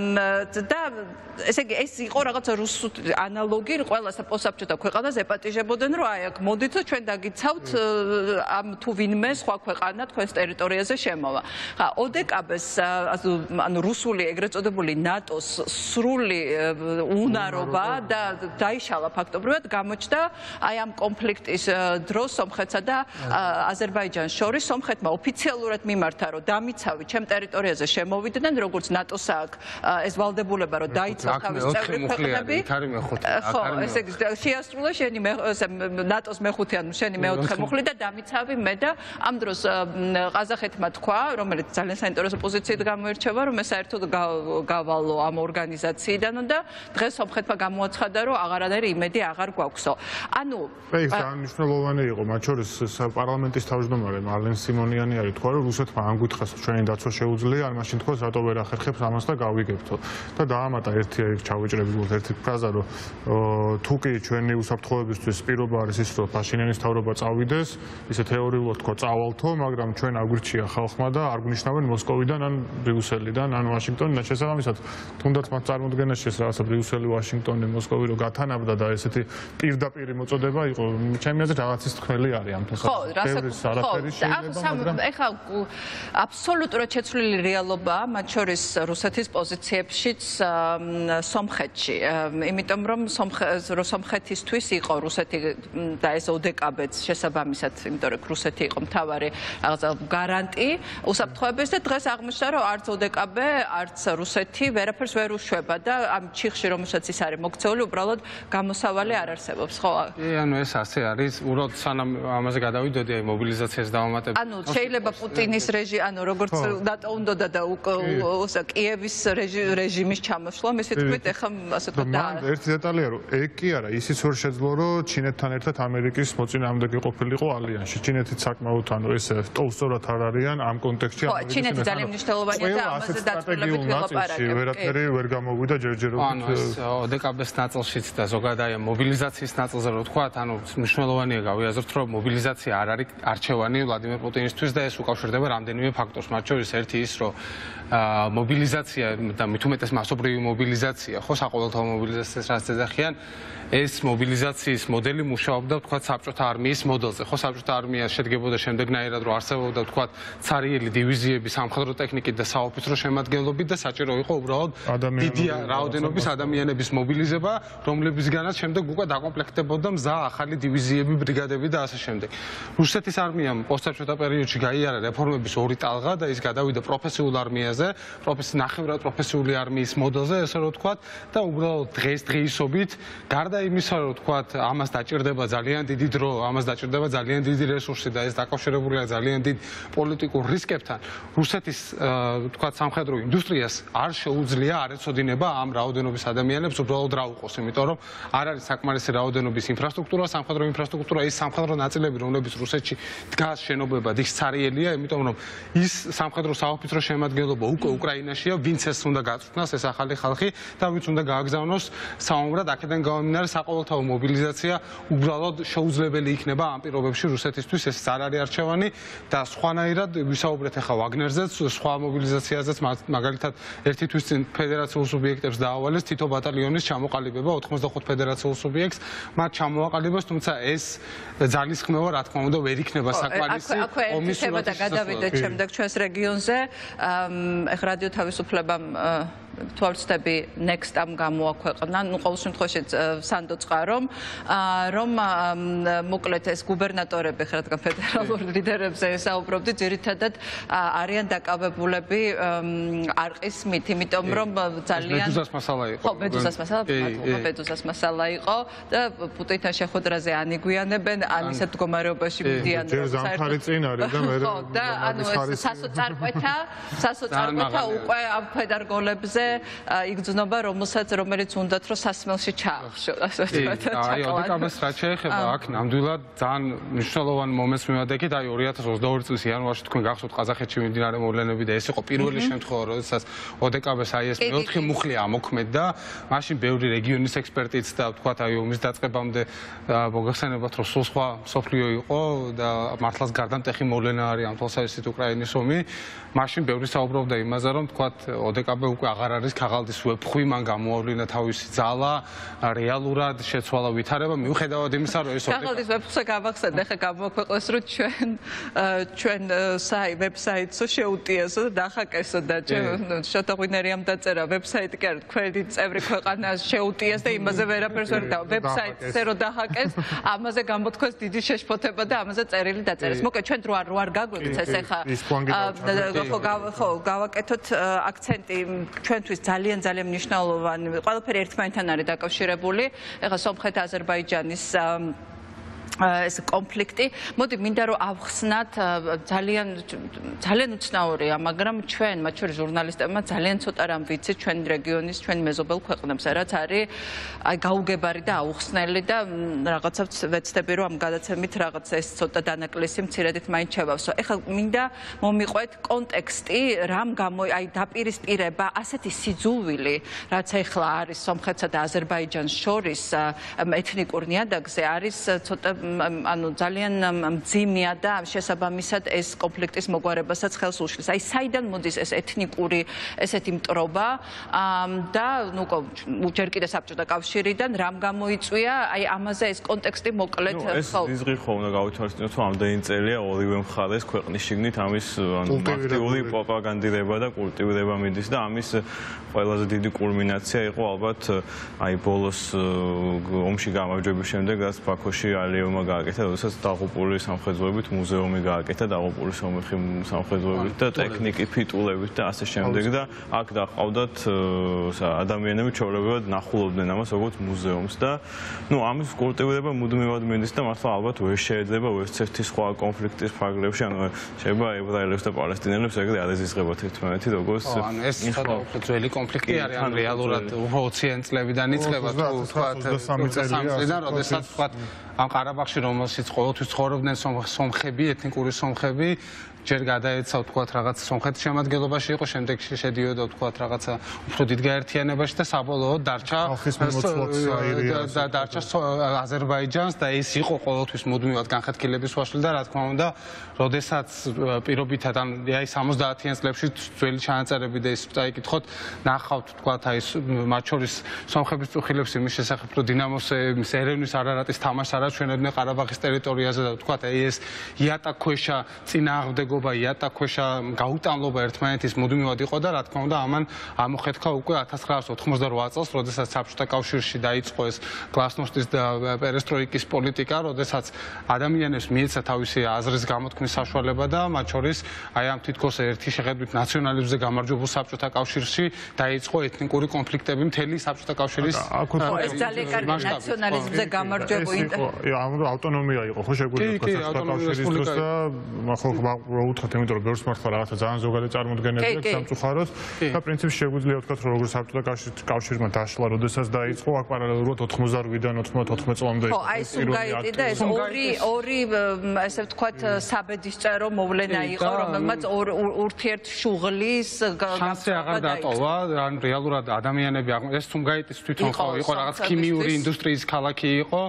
და ესე იგი ეს იყო რაღაცა რუსული ანალოგი, ყველა პოსტსაბჭოთა ქვეყანას ეპატიჟებოდნენ, რომ აი აქ მოდით და ჩვენ დაგიცავთ ამ თუ ვინმე სხვა ქვეყანა თქვენს ტერიტორიაზე შემოვა. ხა, ODKB-ს, ანუ რუსული ეგრეთ წოდებული ნატოს სრული უნარობა და დაიშალა ფაქტობრივად გამოჩნდა აი ამ კონფლიქტის დროს სომხეთსა და აზერბაიჯანს შორის. სომხეთმა ოფიციალურად მიმართა, რომ დამიცავი ჩემ ტერიტორიაზე შემოვიდნენ, როგორც ნატოს აქ ეს ვალდებულება, რომ დაიცავს თავის წევრი ქვეყნები. ხო, ესე იგი შეასრულა შენი ნატოს მეხუთე, ანუ შენი მეოთხე მუხლი და დამიცავი მე და ამ დროს ყაზახეთმა თქვა, რომელიც ძალიან საინტერესო პოზიციით გამოირჩევა, რომ ეს საერთოდ გავალო ამ ორგანიზაციიდან და დღეს სომხეთმა გამოაცხადა, რომ აღარანაირი იმედი აღარ გვაქვსო. ანუ ეს მნიშვნელოვანი იყო, მათ შორის პარლამენტის თავმჯდომარე მალენ სიმონიანი არის თქვა, რომ რუსეთმა ამ გითხრას ჩვენი დაცვა შეუძლია, არ მაშინ თქოს რატო ვერ ახერხებს ამას და გავიგებთო. და დაამატა ერთი ჩავეჭრები ერთი ფრაზა, რომ თუ კი ჩვენი უსაფრთხოებისთვის პირობა არის ის, რომ ფაშინიანის თავრობა წავიდეს, ისე თეორიულად თქვა წავალთო, მაგრამ ჩვენ აგვირჩია ხალხმა და არ გვნიშნავენ მოსკოვიდან ან ბრიუსელიდან ან ვაშინგტონიდან. შესაბამისად, თუნდაც მათ წარმოდგენაში ეს რაღაცა ბრიუსელი, ვაშინგტონი, მოსკოვი რო გათანაბდა და ესეთი პირდაპირი მოწოდება იყო, ჩემი აზრით რაღაცის თქმელი არის ამ თასად. ხო, რასაც ეხლა აბსოლუტურად შეცვლილი რეალობაა, მათ შორის რუსეთის პოზიციებშიც სომხეთში. იმიტომ რომ სომხეთისთვის იყო რუსეთი და ეს ODKB-ც შესაბამისად, იმიტომ რომ რუსეთი იყო მთავარი რაღაცა გარანტი უსაფრთხოების და დღეს აღმოჩნდა, რომ არც ODKB, არც რუსეთი ვერაფერს ვერ უშვება და ამ ჩიხში, რომელსაც ის არის მოქცეული, უბრალოდ გამოსავალი არ არსებობს, ხო? ანუ ეს ასე არის, უბრალოდ სანამ ამაზე გადავიდოდი, აი მობილიზაციას დავამატებ. ანუ შეიძლება პუტინის რეჟიმი, ანუ როგორც ნატო უნდა და ალიევის რეჟიმის ჩამოშლა, მისი თქმით, ეხლა ასე ვთქვათ და ერთი დეტალია, რომ ეგ კი არა, ისიც ვერ შეძლო, რომ ჩინეთთან ერთად ამერიკის მოწინააღმდეგე ყოფილიყო ალიანსში. ჩინეთიც საკმაოდ ეს ტოლსტორად არ არიან ამ კონტექსტში. ჩინეთი ძალიან მნიშვნელოვანია და ამაზე დაწვრილებით ველაპარაკებთ. ვერაფერი ვერ გამოვიდა ჯერჯერობით. ანუ ოდეკაბეს ნაწილშიც და ზოგადად აი მობილიზაციის ნაწილზე რო ვთქვათ, ანუ მნიშვნელოვანია გავიაზროთ, რომ მობილიზაცია არ არის არჩევანი ვლადიმერ პუტინისთვის და ეს უკავშირდება რამდენიმე ფაქტორს, მათ შორის ერთი ის, რომ მობილიზაცია და მით უმეტეს მასობრივი მობილიზაცია, ხო, საყოველთაო მობილიზაციას რაც ეძახიან, ეს მობილიზაციის მოდელი მუშაობდა, ვთქვათ, საბჭოთა არმიის მოდელზე. ხო, საბჭოთა არმია შედგებოდა შემდეგნაირად, რომ არსებობდა, ვთქვათ, ცარიელი დივიზიები სამხედრო ტექნიკით და საოფიცრო შემადგენლობით და საჭირო იყო უბრალოდ დიდი რაოდენობის ადამიანების მობილიზება, რომლებისგანაც შემდეგ უკვე დაკომპლექტებოდა მზა ახალი დივიზიები, ბრიგადები და ასე შემდეგ. რუსეთის არმიამ პოსტსაბჭოთა პერიოდში გაიარა რეფორმების ორი ტალღა და ის გადავიდა პროფესიულ არმიაზე, ნახევრად პროფესიული არმიის მოდელზე, ესე რომ ვთქვათ, და უბრალოდ დღესდღეობით გარდა იმისა, რომ ვთქვათ, ამას დაჭირდება ძალიან დიდი დრო, ამას დაჭირდება ძალიან დიდი რესურსი და ეს დაკავშირებულია ძალიან დიდ პოლიტიკურ რისკებთან. რუსეთის, ვთქვათ, სამხედრო ინდუსტრიას არ შეუძლია არ ეცოდინება ამ რაოდენობის ადამიანებს უბრალოდ რა უყოს, იმიტომ რომ არ არის საკმარისი რაოდენობის ინფრასტრუქტურა, სამხედრო ინფრასტრუქტურა, ის სამხედრო ნაწილები, რომლებიც რუსეთში დგას შენობებად, ის ცარიელია, იმიტომ რომ ის სამხედრო საოფიცრო შემადგენლობა უკვე უკრაინაშია, ვინც ეს უნდა გაწვრთნას, ეს ახალი ხალხი და ვინც უნდა გააგზავნოს საომრად, აქედან გამომდინარე საყოველთაო მობილიზაცია უბრალოდ შეუძლებელი იქნება ამ პირობებში რუსეთისთვის, ეს არ არის არჩევანი და სხვანაირად ვისაუბრეთ ახლა ვაგნერზეც, სხვა მობილიზაციაზეც, მაგალითად ერთი თვის წინ ფედერაციულ სუბიექტებს დაავალეს თითო ბატალიონის ჩამოყალიბება 85 ფედერაციულ სუბიექტს, მათ ჩამოაყალიბეს, თუმცა ეს ძალისხმევა რა თქმა უნდა ვერ იქნება საკმარისი ომის თემა და გადავიდეთ შემდეგ ჩვენს რეგიონზე. ეხლა რადიო თავისუფლებამ თუ არ ვცდები Next-ამ გამოაქვეყნა, ნუ ყოველ შემთხვევაში სანდო წყარომ, რომ მოკლედ ეს გუბერნატორები, ხა რადგან ფედერალურ ლიდერებზე საუბრობდი, ძირითადად არიან დაკავებულები არყის მით, იმიტომ რომ ძალიან ბედუზას მასალა იყო. ხო, ბედუზას მასალა, ბედუზას მასალა იყო და პუტინთან შეხვედრაზე ანიგვიანებენ, ან ისეთ მდგომარეობაში მიდიან, ჯერ ზამთარი წინ არის და მე ხო, და ანუ ეს სასოწარკვეთა უკვე ამ ფედერგოლებზე იგრძნობა, რომელიც უნდათ რომ სასმელში ჩაახშო, ასე ვთქვათ. აი, ოდეკაბეს რაც შეეხება, აქ ნამდვილად ძალიან მნიშვნელოვანი მომენტს მივადგეთ, აი 2022 წლის იანვარში თქვენ გახსოვთ ყაზახეთში მიმდინარე მოვლენები და ეს იყო პირველი შემთხვევა, როდესაც ოდეკაბეს აი ეს მეოთხე მუხლი ამოქმედდა, მაშინ ბევრი რეგიონის ექსპერტიც და ვთქვათ, აი ომის დაწყებამდე მოგახსენებათ, რომ სულ სხვა სოფლიო იყო და მართლაც გარდამტეხი მოვლენა არის ამ თვალსაზრისით უკრაინის ომი. მაშინ ბევრი საუბრობდა იმაზე, რომ ვთქვათ, ოდეკაბე უკვე აღარ არის ქაღალდის ვეფხვი, მან გამოავლინა თავისი ძალა, რეალურად შეცვალა ვითარება, მიუხედავად იმისა, რომ ეს ქაღალდის ვეფხვზე გავახსენე, ხა გამოაქვეყნეს, რომ ჩვენ ვებსაიტსო შეუტიესო და დახაკესო და შოთაღვინერიამ დაწერა ვებსაიტი კი არა, თქვენი წევრი ქვეყანა შეუტიეს და იმაზე ვერაფერს ვერ დავა. ვებსაიტზე რო დახაკეს, ამაზე გამოთქვეს დიდი შეშფოთება და ამაზე წერილი დაწერეს. მოკლედ ჩვენ რო არ გაგვიქცეს ეხა ხო გავაკეთოთ აქცენტი ჩვენთვის ძალიან მნიშვნელოვანი. ყველაფერი ერთმანეთთან არის დაკავშირებული. ეხლა სომხეთ-აზერბაიჯანის ეს კონფლიქტი. მოდი მინდა რომ ავხსნათ ძალიან უცნაურია, მაგრამ ჩვენ, მათ შორის ჟურნალისტებმა ძალიან ცოტა რამ ვიცით ჩვენ რეგიონის, ჩვენ მეზობელ ქვეყნებზე, რაც არის აი გაუგებარი და აუხსნელი და რაღაცაც ვეცდები რომ ამ გადაცემით რაღაც ეს ცოტა დანაკლისი მცირედით მაინც შევავსო. ეხლა მინდა მომიყვეთ კონტექსტი, რამ აი დაპირისპირება ასეთი სიძულვილი, რაც ეხლა არის სომხეთსა და აზერბაიჯანს შორის ეთნიკურ ნიადაგზე არის ცოტა ანუ ძალიან მძიმეა და შესაბამისად ეს კონფლიქტის მოგვარებასაც ხელს უშლის. აი საიდან მოდის ეს ეთნიკური ესეთი მტრობა და ნუ ჯერ კიდე საბჭოთა კავშირიდან რამ გამოიწვია, აი ამაზე ეს კონტექსტი მოკლედ ხო. ეს რიზღი ხო უნდა გავითვალისწინოთ, რომ ამდენი წელია ორივე მხარეს ქვეყნის შიგნით ამის აქტიური პროპაგანდირება და კულტივირება მიდის და ამის ყველაზე დიდი კულმინაცია იყო ალბათ აი ბოლოს ომში გამარჯვების შემდეგ, რაც ბაქოში ალიევმა რეფორმა გააკეთა, როდესაც დაღუპული სამხედროებით მუზეუმი გააკეთა, დაღუპული სომეხი სამხედროებით და ტექნიკით, ფიტულებით და ასე შემდეგ და აქ დაყავდათ ადამიანები ჩვეულებრივად ნახულობდნენ ამას როგორც მუზეუმს და ამის კულტივირება მუდმივად მიდის და მართლა ალბათ ვერ შეეძლება ერთ-ერთი სხვა კონფლიქტის ფარგლებში, შეიძლება ებრაელებს და პალესტინელებს ეგრე არ ეზიზღებათ ერთმანეთი როგორც ეს ცოტა უფრო ძველი კონფლიქტი არის, ან რეალურად 20-იან წლებიდან იწყება თუ ვთქვათ 23 წლიდან, როდესაც ვთქვათ ამ ყარაბაღში რომელშიც ყოველთვის ცხოვრობდნენ სომხები, ეთნიკური სომხები, ჯერ გადაეცა ვთქვათ რაღაც სომხეთის შემადგენლობაში იყო, შემდეგ შედიოდა ვთქვათ რაღაცა უფრო დიდ გაერთიანებაში და საბოლოოდ დარჩა აზერბაიჯანს და ეს იყო ყოველთვის მუდმივად განხეთქილების ვაშლი და რა თქმა უნდა, როდესაც პირობითად ან აი 70-იან წლებში ძველი ჩანაწერები და ის წაიკითხოთ, ნახავთ ვთქვათ აი მათ შორის სომხების წუხილებს იმის შესახებ, რომ დინამოს ერევნის არარატის თამაშს არ აჩვენებდნენ ყარაბაღის ტერიტორიაზე და ვთქვათ აი ეს იატაკქვეშა წინააღმდეგობა, იატაკქვეშა გაუტანლობა ერთმანეთის მუდმივად იყო და რა თქმა უნდა ამან ამოხეთქა უკვე 1988 წელს, როდესაც საბჭოთა კავშირში დაიწყო ეს გლასნოსტის და პერესტროიკის პოლიტიკა, როდესაც ადამიანებს მიეცა თავისი აზრის გამოთქმის საშუალება და მათ შორის აი ამ თითქოს ერთი შეხედვით ნაციონალიზმზე გამარჯვებულ საბჭოთა კავშირში დაიწყო ეთნიკური კონფლიქტები მთელი საბჭოთა კავშირის ეს ძალიან კარგი ნაციონალიზმზე გამარჯვებულ ავტონომია იყო ხო შეგვიძლია საბჭოთა კავშირის დროს და ხო უთხრათ, იმიტომ რომ ბევრს მართლა რაღაცა ძალიან ზოგადი წარმოდგენები აქვს სამწუხაროდ და პრინციპში შეგვიძლია ვთქვათ, რომ როგორც საბჭოთა კავშირმა დაშლა, როდესაც დაიწყო აქ პარალელურად 88-დან 94 წლამდე იყო. ხო, აი სუმგაიტი და ეს ორი ასე ვთქვათ, საბედისწერო მოვლენა იყო, რომელმაც ურთიერთშუღლის შანსი აღარ დატოვა, ან რეალურად ადამიანები ეს სუმგაიტის თვითონ ხო იყო რაღაც ქიმიური ინდუსტრიის ქალაქი იყო,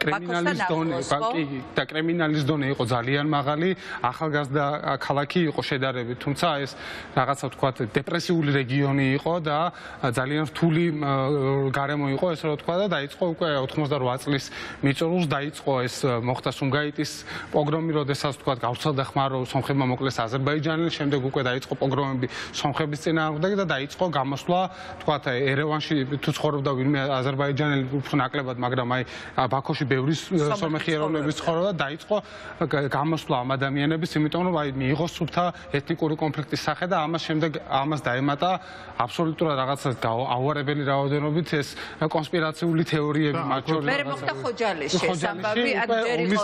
კრიმინალის დონე იყო ძალიან მაღალი, ახალგაზრდა ქალაქი იყო შედარებით, თუმცა ეს რაღაცა ვთქვათ დეპრესიული რეგიონი იყო და ძალიან რთული გარემო იყო, ესე რომ ვთქვა და დაიწყო უკვე 88 წლის მიწურულს დაიწყო ეს მოხდა სუმგაიტის პოგრომი, როდესაც ვთქვათ გავრცელდა ხმა, რომ სომხებმა მოკლეს აზერბაიჯანელი, შემდეგ უკვე დაიწყო პოგრომები სომხების წინააღმდეგ და დაიწყო გამოსვლა, ვთქვათ ერევანში თუ ცხოვრობდა ვინმე აზერბაიჯანელი უფრო ნაკლებად, მაგრამ აი ბაქოში ბევრი სომეხი ეროვნების ცხოვრობდა, დაიწყო გამოსვლა ამ ადამიანების, იმიტომ რომ აი მიიღო სუფთა ეთნიკური კონფლიქტის სახე და ამას დაემატა აბსოლუტურად რაღაცა აუარებელი რაოდენობით ეს კონსპირაციული თეორიები მათ შორის. მე მოხდა ხოჯალიში სამბაბი, აქ ჯერ იყო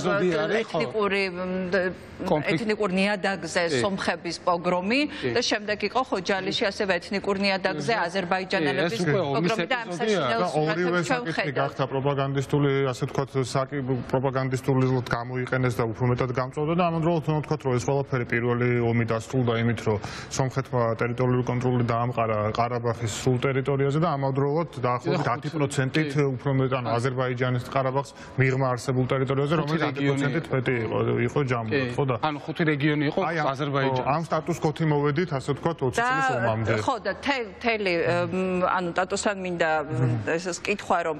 ეთნიკურ ნიადაგზე სომხების პოგრომი და შემდეგ იყო ხოჯალიში ასევე ეთნიკურ ნიადაგზე აზერბაიჯანელების პოგრომი და ამ საშინელს ორივე საკითხი გახდა პროპაგანდისტული, ასე ვთქვათ, პროპაგანდისტულად გამოიყენეს და უფრო მეტად გამწვავდა და ამავდროულად უნდა ვთქვათ, რომ ეს ყველაფერი პირველი ომი დასრულდა იმით, რომ სომხეთმა ტერიტორიული კონტროლი დაამყარა ყარაბაღის სრულ ტერიტორიაზე და ამავდროულად დაახლოებით 10%-ით უფრო მეტ ან აზერბაიჯანის ყარაბაღს მიღმა არსებულ ტერიტორიაზე, რომელიც 10%-ით მეტი იყო ჯამურად, ხო და ანუ 5 რეგიონი იყო აზერბაიჯანი. ამ სტატუს-კვოთი მოვედით, ასე ვთქვათ, 20 წლის ომამდე. ხო და თელი ანუ სტატუსთან მინდა ეს კითხვა, რომ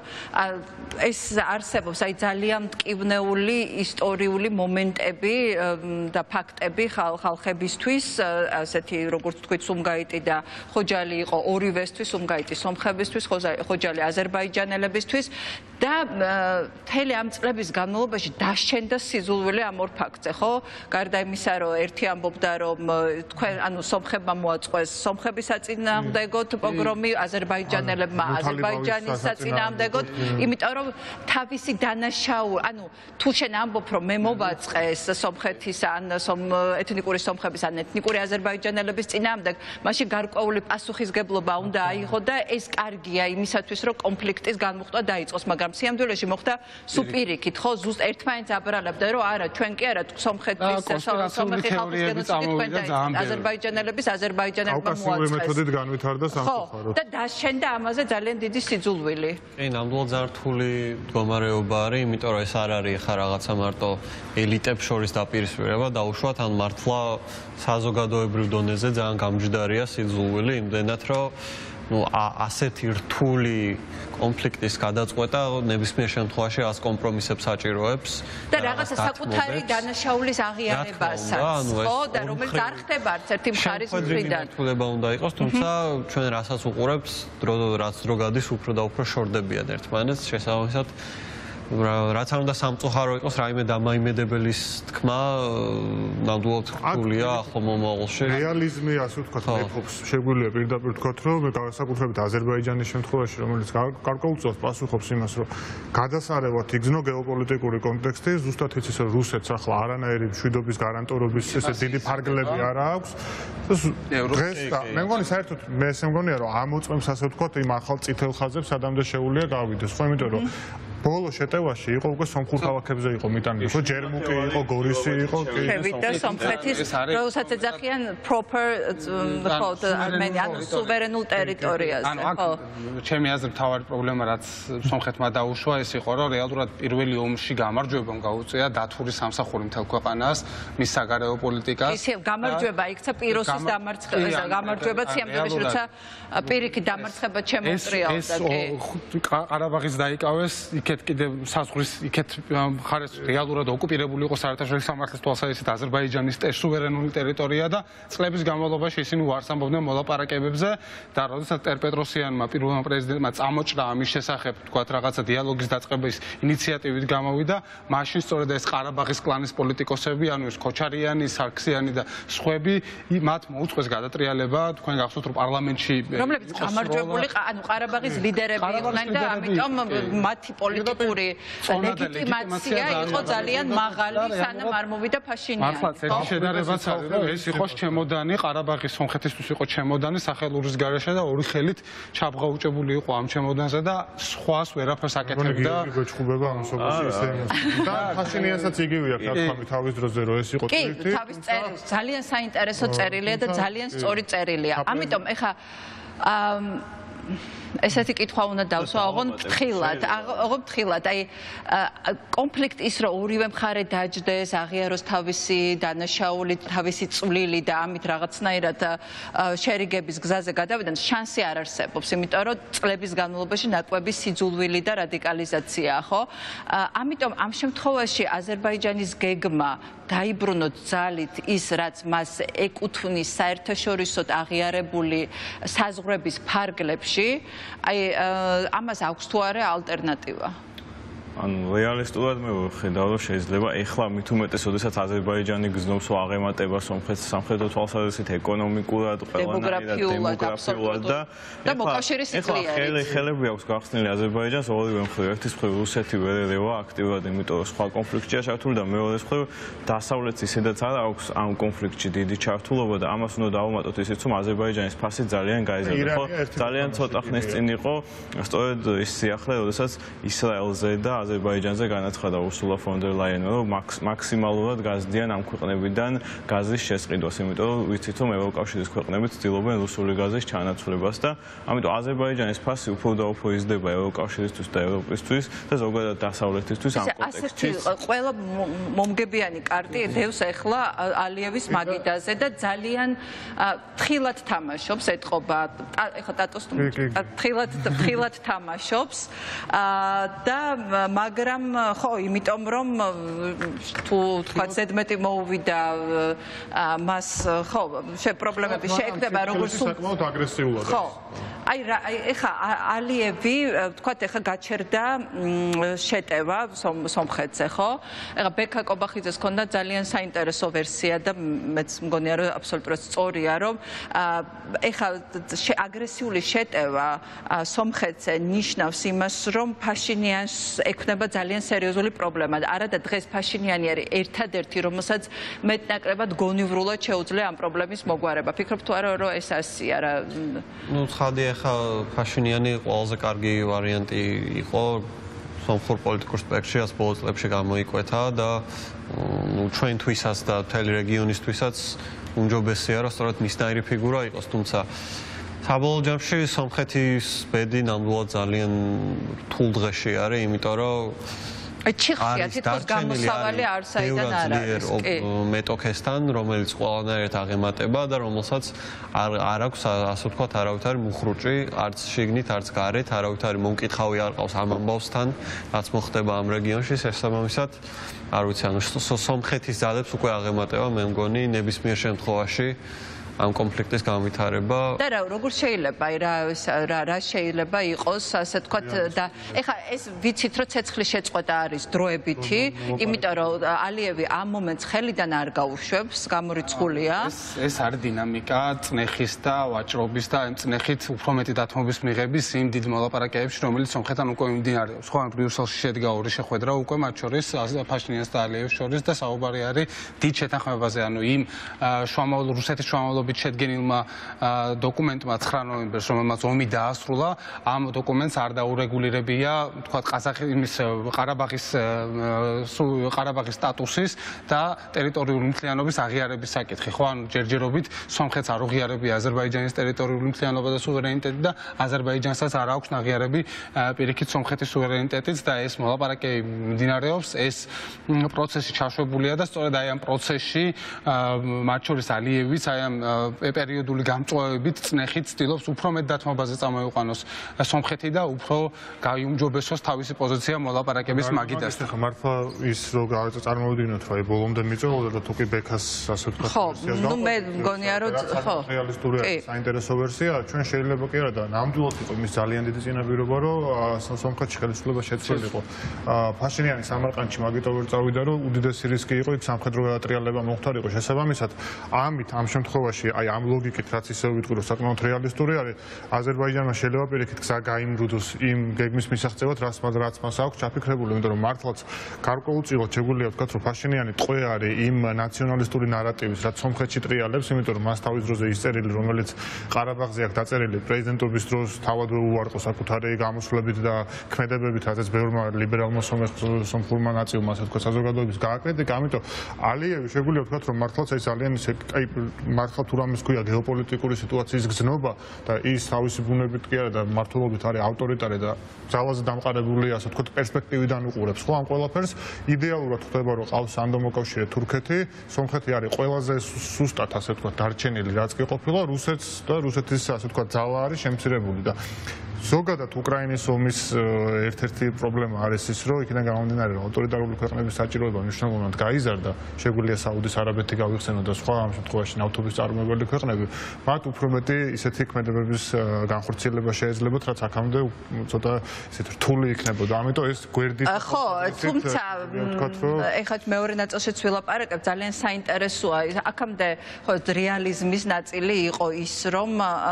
ეს არსებობს აი ძალიან მტკივნეული ისტორიული მომენტები და ფაქტები ხალხებისთვის, ასეთი როგორც თქვით, სუმგაიტი და ხოჯალი იყო ორივესთვის, სუმგაიტი სომხებისთვის, ხოჯალი აზერბაიჯანელებისთვის და მთელი ამ წლების განმავლობაში დაშენდა სიზულვილი ამ ორ ფაქტზე, ხო? გარდა იმისა, რომ ერთი ამბობდა, რომ თქვენ, ანუ სომხებმა მოაწყვეს სომხების საწინააღმდეგოდ პოგრომი, აზერბაიჯანელებმა აზერბაიჯანის საწინააღმდეგოდ, იმიტომ რომ თავისი დანაშაული, ანუ თუ შენ ამბობ, რომ მე მოვაწყეს სომხეთის ან ეთნიკური სომხების ან ეთნიკური აზერბაიჯანელების წინააღმდეგ, მაშინ გარკვეული პასუხისგებლობა უნდა აიღო და ეს კარგია იმისათვის, რომ კონფლიქტის განმუხტვა დაიწყოს, მაგრამ სიამდვილეში მოხდა სუპირიქით, ხო, ზუსტ ერთმანეთს აბრალებდა, რომ არა, ჩვენ კი არა, სომხეთის სომხი ხალხის გენოციდით თქვენ დაიწყეთ, აზერბაიჯანელების აზერბაიჯანელებმა მოაწყეს. მეთოდით განვითარდა სამწუხაროდ. და დაშენდა ამაზე ძალიან დიდი სიძულვილი. კი, ნამდვილად ზართული მდგომარეობა არის, იმიტომ რომ ეს არ არის ხა რაღაცა მარტო ელიტებს შორის დაპირისპირება, დაუშვათ ან მართლა საზოგადოებრივ დონეზე ძალიან გამჯდარია სიძულვილი, იმდენად რომ ასეთი რთული კონფლიქტის გადაწყვეტა ნებისმიერ შემთხვევაში ას კომპრომისებს საჭიროებს და რაღაცა საკუთარი დანაშაულის აღიარებასაც, ხო, და რომელიც არ ხდება არც ერთი მხარის მხრიდან. მართლობა უნდა იყოს, თუმცა ჩვენ რასაც უყურებს, რაც დრო გადის, უფრო და უფრო შორდებიან ერთმანეთს, შესაბამისად რაც არ უნდა სამწუხარო იყოს რაიმე დამაიმედებელის თქმა ნამდვილად რთულია ახლა მომავალში რეალიზმი ასე ვთქვათ მეფობს შეგვიძლია პირდაპირ ვთქვათ რომ განსაკუთრებით აზერბაიჯანის შემთხვევაში რომელიც გარკვეულწილად პასუხობს იმას რომ გადასარევად იგრძნო გეოპოლიტიკური კონტექსტი ზუსტად იცის რომ რუსეთს ახლა არანაირი მშვიდობის გარანტირების ესე დიდი ფარგლები არ აქვს დღეს მე მგონი საერთოდ მე ესე მგონია რომ ამ მოწმებს ასე ვთქვათ იმ ახალ წითელ ხაზებს სადამდე შეუძლია გავიდეს ხო იმიტომ რომ ბოლო შეტევაში იყო უკვე სომხურ ქალაქებზე იყო მიტანილი ხო ჯერმუკი იყო გორისი იყო კი და სომხეთის როსაც ეძახიან proper ხო არმენია ანუ სუვერენულ ტერიტორიაზე ხო ჩემი აზრით მთავარი პრობლემა რაც სომხეთმა დაუშვა ეს იყო რომ რეალურად პირველი ომში გამარჯვებამ გაუწია დათური სამსახური მთელ ქვეყანას მის საგარეო პოლიტიკას ისე გამარჯვება იქცა პიროსის გამარჯვება სიამოვნებაში როცა პირიქით დამარცხება ჩემოტრიალდა კი ყარაბაღის დაიკავეს იქეთ კიდე საზღვრის იქეთ მხარეს რეალურად ოკუპირებული იყო საერთაშორისო სამართლის თვალსაზრისით აზერბაიჯანის სუვერენული ტერიტორია და წლების განმავლობაში ისინი უარს ამბობდნენ მოლაპარაკებებზე და როდესაც ტერპეტროსიანმა პირველმა პრეზიდენტმა წამოჭრა ამის შესახებ თქვათ რაღაცა დიალოგის დაწყების ინიციატივით გამოვიდა მაშინ სწორედ ეს ყარაბაღის კლანის პოლიტიკოსები ანუ ეს ქოჩარიანი, სარქსიანი და სხვები მათ მოუწყვეს გადატრიალება თქვენ გახსოვთ რომ პარლამენტში რომლებიც გამარჯვებული ანუ ყარაბაღის ლიდერები იყვნენ და ამიტომ მათი პოლიტიკური ლეგიტიმაცია იყო ძალიან მაღალი სანამ არ მოვიდა ფაშინიანი. მართლაც ეს შედარებაც არის რომ ეს იყო ჩემოდანი ყარაბაღის სომხეთისთვის იყო ჩემოდანი სახელურის გარეშე და ორი ხელით ჩაბღაუჭებული იყო ამ ჩემოდანზე და სხვას ვერაფერს აკეთებდა. გეჩხუბება ამ სოფოში ისე და ფაშინიანსაც იგივე აქვს თქვა თავის დროზე რომ ეს იყო ტვირთი. კი, თავის წერილი ძალიან საინტერესო წერილია და ძალიან სწორი წერილია. ამიტომ ეხა ესეთი კითხვა უნდა დავსვა ოღონდ ფრთხილად აი კონფლიქტ ის რომ ორივე მხარე დაჯდეს აღიაროს თავისი დანაშაული თავისი წვლილი და ამით რაღაცნაირად შერიგების გზაზე გადავიდნენ შანსი არ არსებობს იმიტომ რომ წლების განმავლობაში ნაკვები სიძულვილი და რადიკალიზაციაა ხო ამიტომ ამ შემთხვევაში აზერბაიჯანის გეგმა დაიბრუნოთ ძალით ის რაც მას ეკუთვნის საერთაშორისოდ აღიარებული საზღვრების ფარგლებში აი ამას აქვს თუ არა ალტერნატივა ანუ რეალისტურად მე ვხედავ რომ შეიძლება ეხლა მით უმეტეს ოდესაც აზერბაიჯანი გზნობს აღემატება სომხეთს სამხედრო თვალსაზრისით ეკონომიკურად დემოგრაფიულად და მოკავშირის სიძლიერით ხელები აქვს გახსნილი აზერბაიჯანს ორივე მხრივ ერთის მხრივ რუსეთი ვერ ერევა აქტიურად იმიტომ რომ სხვა კონფლიქტშია ჩართული და მეორეს მხრივ დასავლეთს ისედაც არ აქვს ამ კონფლიქტში დიდი ჩართულობა და ამას უნდა დავუმატოთ ისიც რომ აზერბაიჯანის ფასი ძალიან გაიზარდა ხო ძალიან ცოტა ხნის წინ იყო სწორედ ის სიახლე როდესაც ისრაელზე და აზერბაიჯანზე განაცხადა ურსულა ფონ დერ ლაიენმა რომ მაქსიმალურად გაზრდიან ამ ქვეყნებიდან გაზის შესყიდვას, იმიტომ რომ ვიცით რომ ევროკავშირის ქვეყნები ცდილობენ რუსული გაზის ჩანაცვლებას და ამიტომ აზერბაიჯანის ფასი უფრო და უფრო იზრდება ევროკავშირისთვის და ევროპისთვის და ზოგადად დასავლეთისთვის ამ კონტექსტში. ყველა მომგებიანი კარტი დევს ახლა ალიევის მაგიდაზე და ძალიან თხილად თამაშობს ეთყობა ახლა ტატოს თხილად თამაშობს და მაგრამ ხო იმიტომ რომ თუ თქვა ზედმეტი მოუვიდა მას ხო პრობლემები შეექმნება როგორც საკმაოდ აგრესიულად ხო აი ეხა ალიევი თქვა ეხა გაჩერდა შეტევა სომხეთზე ხო ეხა ბექა კობახიძეს ჰქონდა ძალიან საინტერესო ვერსია და მეც მგონია რომ აბსოლუტურად სწორია რომ ეხა აგრესიული შეტევა სომხეთზე ნიშნავს იმას რომ ფაშინიანს ექნება ძალიან სერიოზული პრობლემა და არა და დღეს ფაშინიანი არის ერთადერთი რომელსაც მეტნაკლებად გონივრულად შეუძლია ამ პრობლემის მოგვარება ფიქრობ თუ არა რომ ეს ასია რა ну ცხადია ხა ფაშინიანი ყველაზე კარგი ვარიანტი იყო სომხურ პოლიტიკურ სპექტრში ბოლო წლებში გამოიკვეთა და ну ჩვენთვისაც და მთელი რეგიონისთვისაც უმჯობესია რომ სწორედ მისნაირი ფიგურა იყოს თუმცა საბოლოო ჯამში სომხეთის ბედი ნამდვილად ძალიან რთულ დღეში არის იმიტომ რომ ჩიხშია თითქოს გამოსავალი არსაიდან არ არის კი მეტოქესთან რომელიც ყველანაირად აღემატება და რომელსაც არ აქვს ასე ვთქვათ არავითარი მუხრუჭი არც შიგნით არც გარეთ არავითარი მომკითხავი არ ყავს ამ ამბავსთან რაც მოხდება ამ რეგიონში შესაბამისად არ ვიცი ანუ სომხეთის ძალებს უკვე აღემატება მე მგონი ნებისმიერ შემთხვევაში ამ კონფლიქტის განვითარება. და როგორ შეიძლება რა შეიძლება იყოს ასე თქვათ და ეხლა ეს ვიცით რომ ცეცხლის შეწყვეტა არის დროებითი, იმიტომ რომ ალიევი ამ მომენტს ხელიდან არ გაუშვებს, გამორიცხულია. ეს არის დინამიკა წნეხის და ვაჭრობის და ამ წნეხით უფრო მეტი დათმობის მიღების იმ დიდ მოლაპარაკებებში, რომელიც სომხეთთან უკვე მიმდინარეობს. ხო, ბრიუსელში შედგა ორი შეხვედრა უკვე მათ შორის ფაშინიანს და ალიევის შორის და საუბარი არის დიდ შეთანხმებაზე, ანუ იმ რუსეთის შუამავლობით შედგენილმა დოკუმენტმა 9 ნოემბერს, რომელმაც ომი დაასრულა, ამ დოკუმენტს არ დაურეგულირებია, თქვათ, ყარაბაღის სტატუსის და ტერიტორიული მთლიანობის აღიარების საკითხი. ხო, ანუ ჯერჯერობით სომხეთს არ უღიარებია აზერბაიჯანის ტერიტორიული მთლიანობა და სუვერენიტეტი და აზერბაიჯანსაც არ აქვს აღიარები პირიქით სომხეთის სუვერენიტეტიც და ეს მოლაპარაკებები მიმდინარეობს, ეს პროცესი ჩაშვებულია და სწორედ აი ამ პროცესში მათ შორის ალიევიც აი ამ პერიოდული გამწვავებით წნეხით ცდილობს უფრო მეტ დათმობაზე წამოიყვანოს სომხეთი და უფრო გაიუმჯობესოს თავისი პოზიცია მოლაპარაკების მაგიდას. ხა მართლა ის რო წარმოვიდგინოთ, რომ აი ბოლომდე მიწვეოდა და თუ კი ბექას ასე ვთქვათ ვერსიას ხო, მე მგონია რომ ხო, რეალისტური საინტერესო ვერსია, ჩვენ შეიძლება კი არა და ნამდვილად იყო მის ძალიან დიდი წინაპირობა, რომ სომხეთში ხელისუფლება შეცვლილიყო. ფაშინიანი სამარყანდში მაგიტო ვერ წავიდა, რომ უდიდესი რისკი იყო იქ სამხედრო გაატრიალება მოხდარიყო. შესაბამისად, ამ შემთხვევაში, აი ამ ლოგიკით, რაც ისე ვიტყვი, რომ საკმაოდ რეალისტური არის, აზერბაიჯანმა შეიძლება პირიქით გზა გაიმრუდოს იმ გეგმის მისაღწევად, რაც მას აქვს ჩაფიქრებული, იმიტომ რომ მართლაც გარკვეულწილად შეგვიძლია ვთქვათ, რომ ფაშინიანი ტყვე არის იმ ნაციონალისტური ნარატივის, რაც სომხეთში ტრიალებს, იმიტომ რომ მას თავის დროზე ის წერილი, რომელიც ყარაბაღზე აქვს დაწერილი პრეზიდენტობის დროს, თავად უარყო საკუთარი გამოსვლებით და ქმედებებით, რაც ბევრმა ლიბერალმა სომხურმა ნაწილმა, ასე ვთქვათ, საზოგადოების გააკრიტიკა, ამიტომ ალიევი შეგვიძლია ვთქვათ, რომ მართლაც ეს ძალიან აი მართლა თუ რამეს ქვია გეოპოლიტიკური სიტუაციის გზნობა და ის თავისი ბუნებით კი არა და მართლობით არის ავტორიტარი და ძალაზე დამყარებული, ასე ვთქვათ, პერსპექტივიდან უყურებს. ხო, ამ ყველაფერს იდეალურად ხდება, რომ ყავს სანდომოკავშირე თურქეთი, სომხეთი არის ყველაზე სუსტად, ასე ვთქვათ, დარჩენილი, რაც კი ყოფილა, რუსეთს და რუსეთის, ასე ვთქვათ, ძალა არის შემცირებული და ზოგადად უკრაინის ომის ერთ-ერთი პრობლემა არის ის, რომ იქიდან გამომდინარე, რომ ავტორიტარული ქვეყნების საჭიროება მნიშვნელოვნად გაიზარდა, შეგვიძლია საუდის არაბეთი გავიხსენოთ და სხვა ამ შემთხვევაში ნავთობის წარმოებელი ქვეყნები, მათ უფრო მეტი ისეთი ქმედებების განხორციელება შეეძლებათ, რაც აქამდე ცოტა ისეთ რთული იქნებოდა. ამიტომ ეს გვერდის ხო, თუმცა ეხლა მეორე ნაწილშიც ვილაპარაკებ, ძალიან საინტერესოა. აქამდე ხო რეალიზმის ნაწილი იყო ის, რომ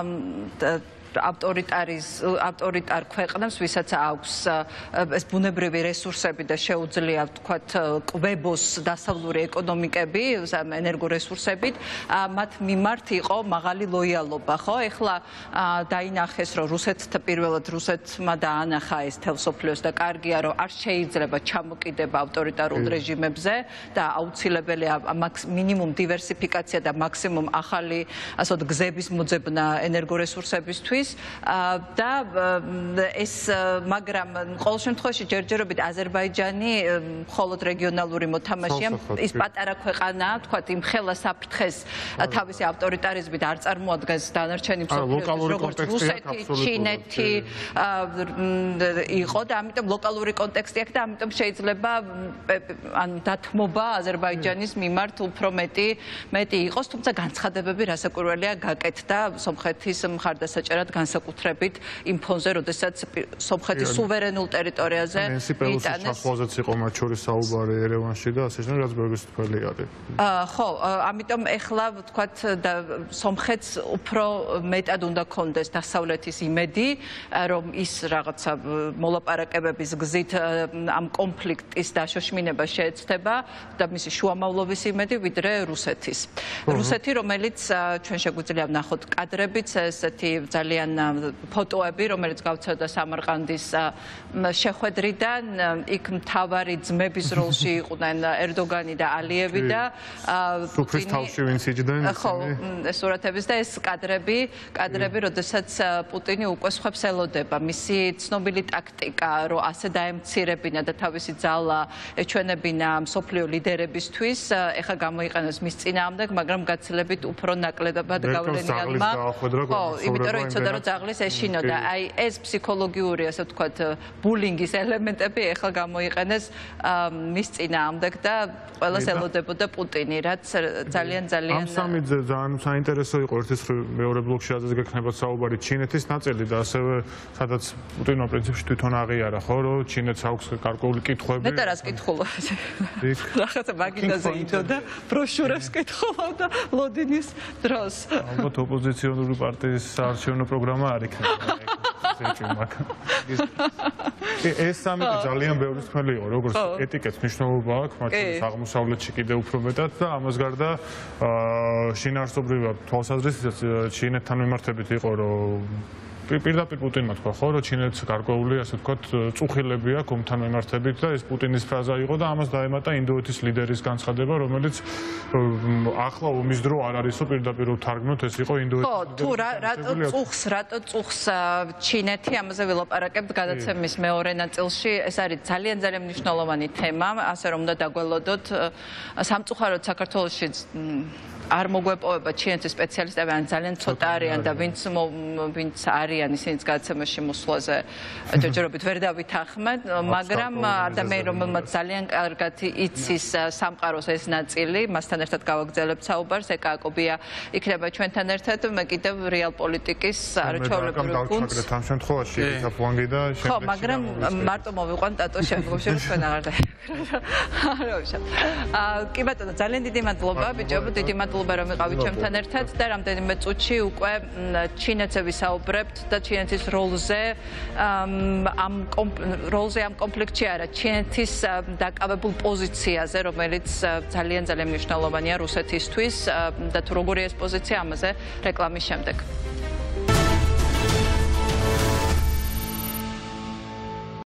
ავტორიტარ ქვეყნებს, ვისაც აქვს ეს ბუნებრივი რესურსები და შეუძლია ვთქვათ კვებოს დასავლური ეკონომიკები, ენერგორესურსებით, მათ მიმართ იყო მაღალი ლოიალობა, ხო? ეხლა დაინახეს, რომ პირველად რუსეთმა დაანახა ეს თელსოფლიოს და კარგია, რომ არ შეიძლება ჩამოკიდება ავტორიტარულ რეჟიმებზე და აუცილებელია მინიმუმ დივერსიფიკაცია და მაქსიმუმ ახალი ასე ვთქვათ გზების მოძებნა ენერგორესურსებისთვის და ეს მაგრამ ყოველ შემთხვევაში ჯერჯერობით აზერბაიჯანი მხოლოდ რეგიონალური მოთამაშეა, ის პატარა ქვეყანაა, თქვათ იმ ხელა საფრთხეს თავისი ავტორიტარიზმით არ წარმოადგენს დანარჩენი მსოფლიოს, როგორც რუსეთი, ჩინეთი იყო და ამიტომ ლოკალური კონტექსტი აქვს და ამიტომ შეიძლება ანუ დათმობა აზერბაიჯანის მიმართ უფრო მეტი იყოს, თუმცა განცხადებები რასაკვირველია გაკეთდა სომხეთის მხარდასაჭერად განსაკუთრებით იმ ფონზე, როდესაც სომხეთის სუვერენულ ტერიტორიაზე იტანეს. სახელმწიფოებიც იყო მათ შორის საუბარი ერევანში და ასე შემდეგ, რაც ბევრი თველი არის. ხო, ამიტომ ეხლა ვთქვათ და სომხეთს უფრო მეტად უნდა კონდეს დასავლეთის იმედი, რომ ის რაღაცა მოლაპარაკებების გზით ამ კონფლიქტის დაშოშმინება შეეცდება და მისი შუამავლობის იმედი ვიდრე რუსეთის. რუსეთი, რომელიც ჩვენ შეგვიძლია ვნახოთ კადრებიც, ესეთი ძალიან ფოტოები, რომელიც გავცედა სამარყანდის შეხვედრიდან, იქ მთავარი ძმების როლში იყვნენ ერდოგანი და ალიევი და სუფრის თავში ვინც იჯდნენ ხო, სურათების და ეს კადრები, როდესაც პუტინი უკვე სხვებს ელოდება. მისი ცნობილი ტაქტიკა, რომ ასე დაემცირებინა და თავისი ძალა ეჩვენებინა მსოფლიო ლიდერებისთვის, ეხა გამოიყენეს მის წინააღმდეგ, მაგრამ გაცილებით უფრო ნაკლებად გავლენიანმა. ხო, იმიტომ რომ იცოდა რომ ძაღლის ეშინოდა. აი ეს ფსიქოლოგიური, ასე ვთქვათ, ბულინგის ელემენტები ეხლა გამოიყენეს მის წინააღმდეგ და ყველას ელოდებოდა პუტინი, რაც ძალიან ამ სამი ძალიან საინტერესო იყო ერთის მეორე ბლოკში აზრს გექნებათ საუბარი ჩინეთის ნაწილი და ასევე სადაც პუტინმა პრინციპში თვითონ აღიარა ხო რომ ჩინეთს აქვს გარკვეული კითხვები. მე და რას კითხულობ? რაღაცა მაგიდაზე იდოდა ბროშურებს კითხულობდა ლოდინის დროს. ალბათ ოპოზიციონური პარტიის საარჩევნო პროგრამა არ იქნება. ეს სამი ძალიან ბევრი თქმელი იყო, როგორც ეტიკეტს მნიშვნელობა აქვს, მათ შორის აღმოსავლეთში კიდევ უფრო მეტად და ამას გარდა შინაარსობრივად თვალსაზრისით ჩინეთთან მიმართებით იყო, რომ პირდაპირ პუტინმა თქვა ხო, რომ ჩინეთს გარკვეული, ასე ვთქვათ, წუხილები აქვს ომთან მიმართებით და ეს პუტინის ფრაზა იყო და ამას დაემატა ინდოეთის ლიდერის განცხადება, რომელიც ახლა ომის დრო არ არისო პირდაპირ ვთარგმნოთ, ეს იყო ინდოეთის ხო, თუ რატო წუხს ჩინეთი, ამაზე ვილაპარაკებთ გადაცემის მეორე ნაწილში. ეს არის ძალიან მნიშვნელოვანი თემა, ასე რომ უნდა დაგველოდოთ სამწუხაროდ საქართველოში არ მოგვეპოვება ჩინეთის სპეციალისტები, ან ძალიან ცოტა არიან და ვინც არიან ისინიც გადაცემაში მოსვლაზე ჯერჯერობით ვერ დავითანხმენ, მაგრამ ადამიანი რომელმაც ძალიან კარგად იცის სამყაროს ეს ნაწილი, მასთან ერთად გავაგრძელებთ საუბარს, ეკა აკობია იქნება ჩვენთან ერთად, მე კიდევ რეალ პოლიტიკის არაჩვეულებრივ გუნდს. ამ შემთხვევაში საფლანგი და ხო, მაგრამ მარტო მოვიყვან ტატო შემდგომში რომ ჩვენ აღარ დაიქვნა. კი ბატონო, ძალიან დიდი მადლობა, ბიჭებო, დიდი მადლობა რომ იყავით ჩემთან ერთად და რამდენიმე წუთში უკვე ჩინეთზე ვისაუბრებთ და ჩინეთის როლზე ამ კონფლიქტში არა, ჩინეთის დაკავებულ პოზიციაზე, რომელიც ძალიან მნიშვნელოვანია რუსეთისთვის და თუ როგორია ეს პოზიცია, ამაზე რეკლამის შემდეგ.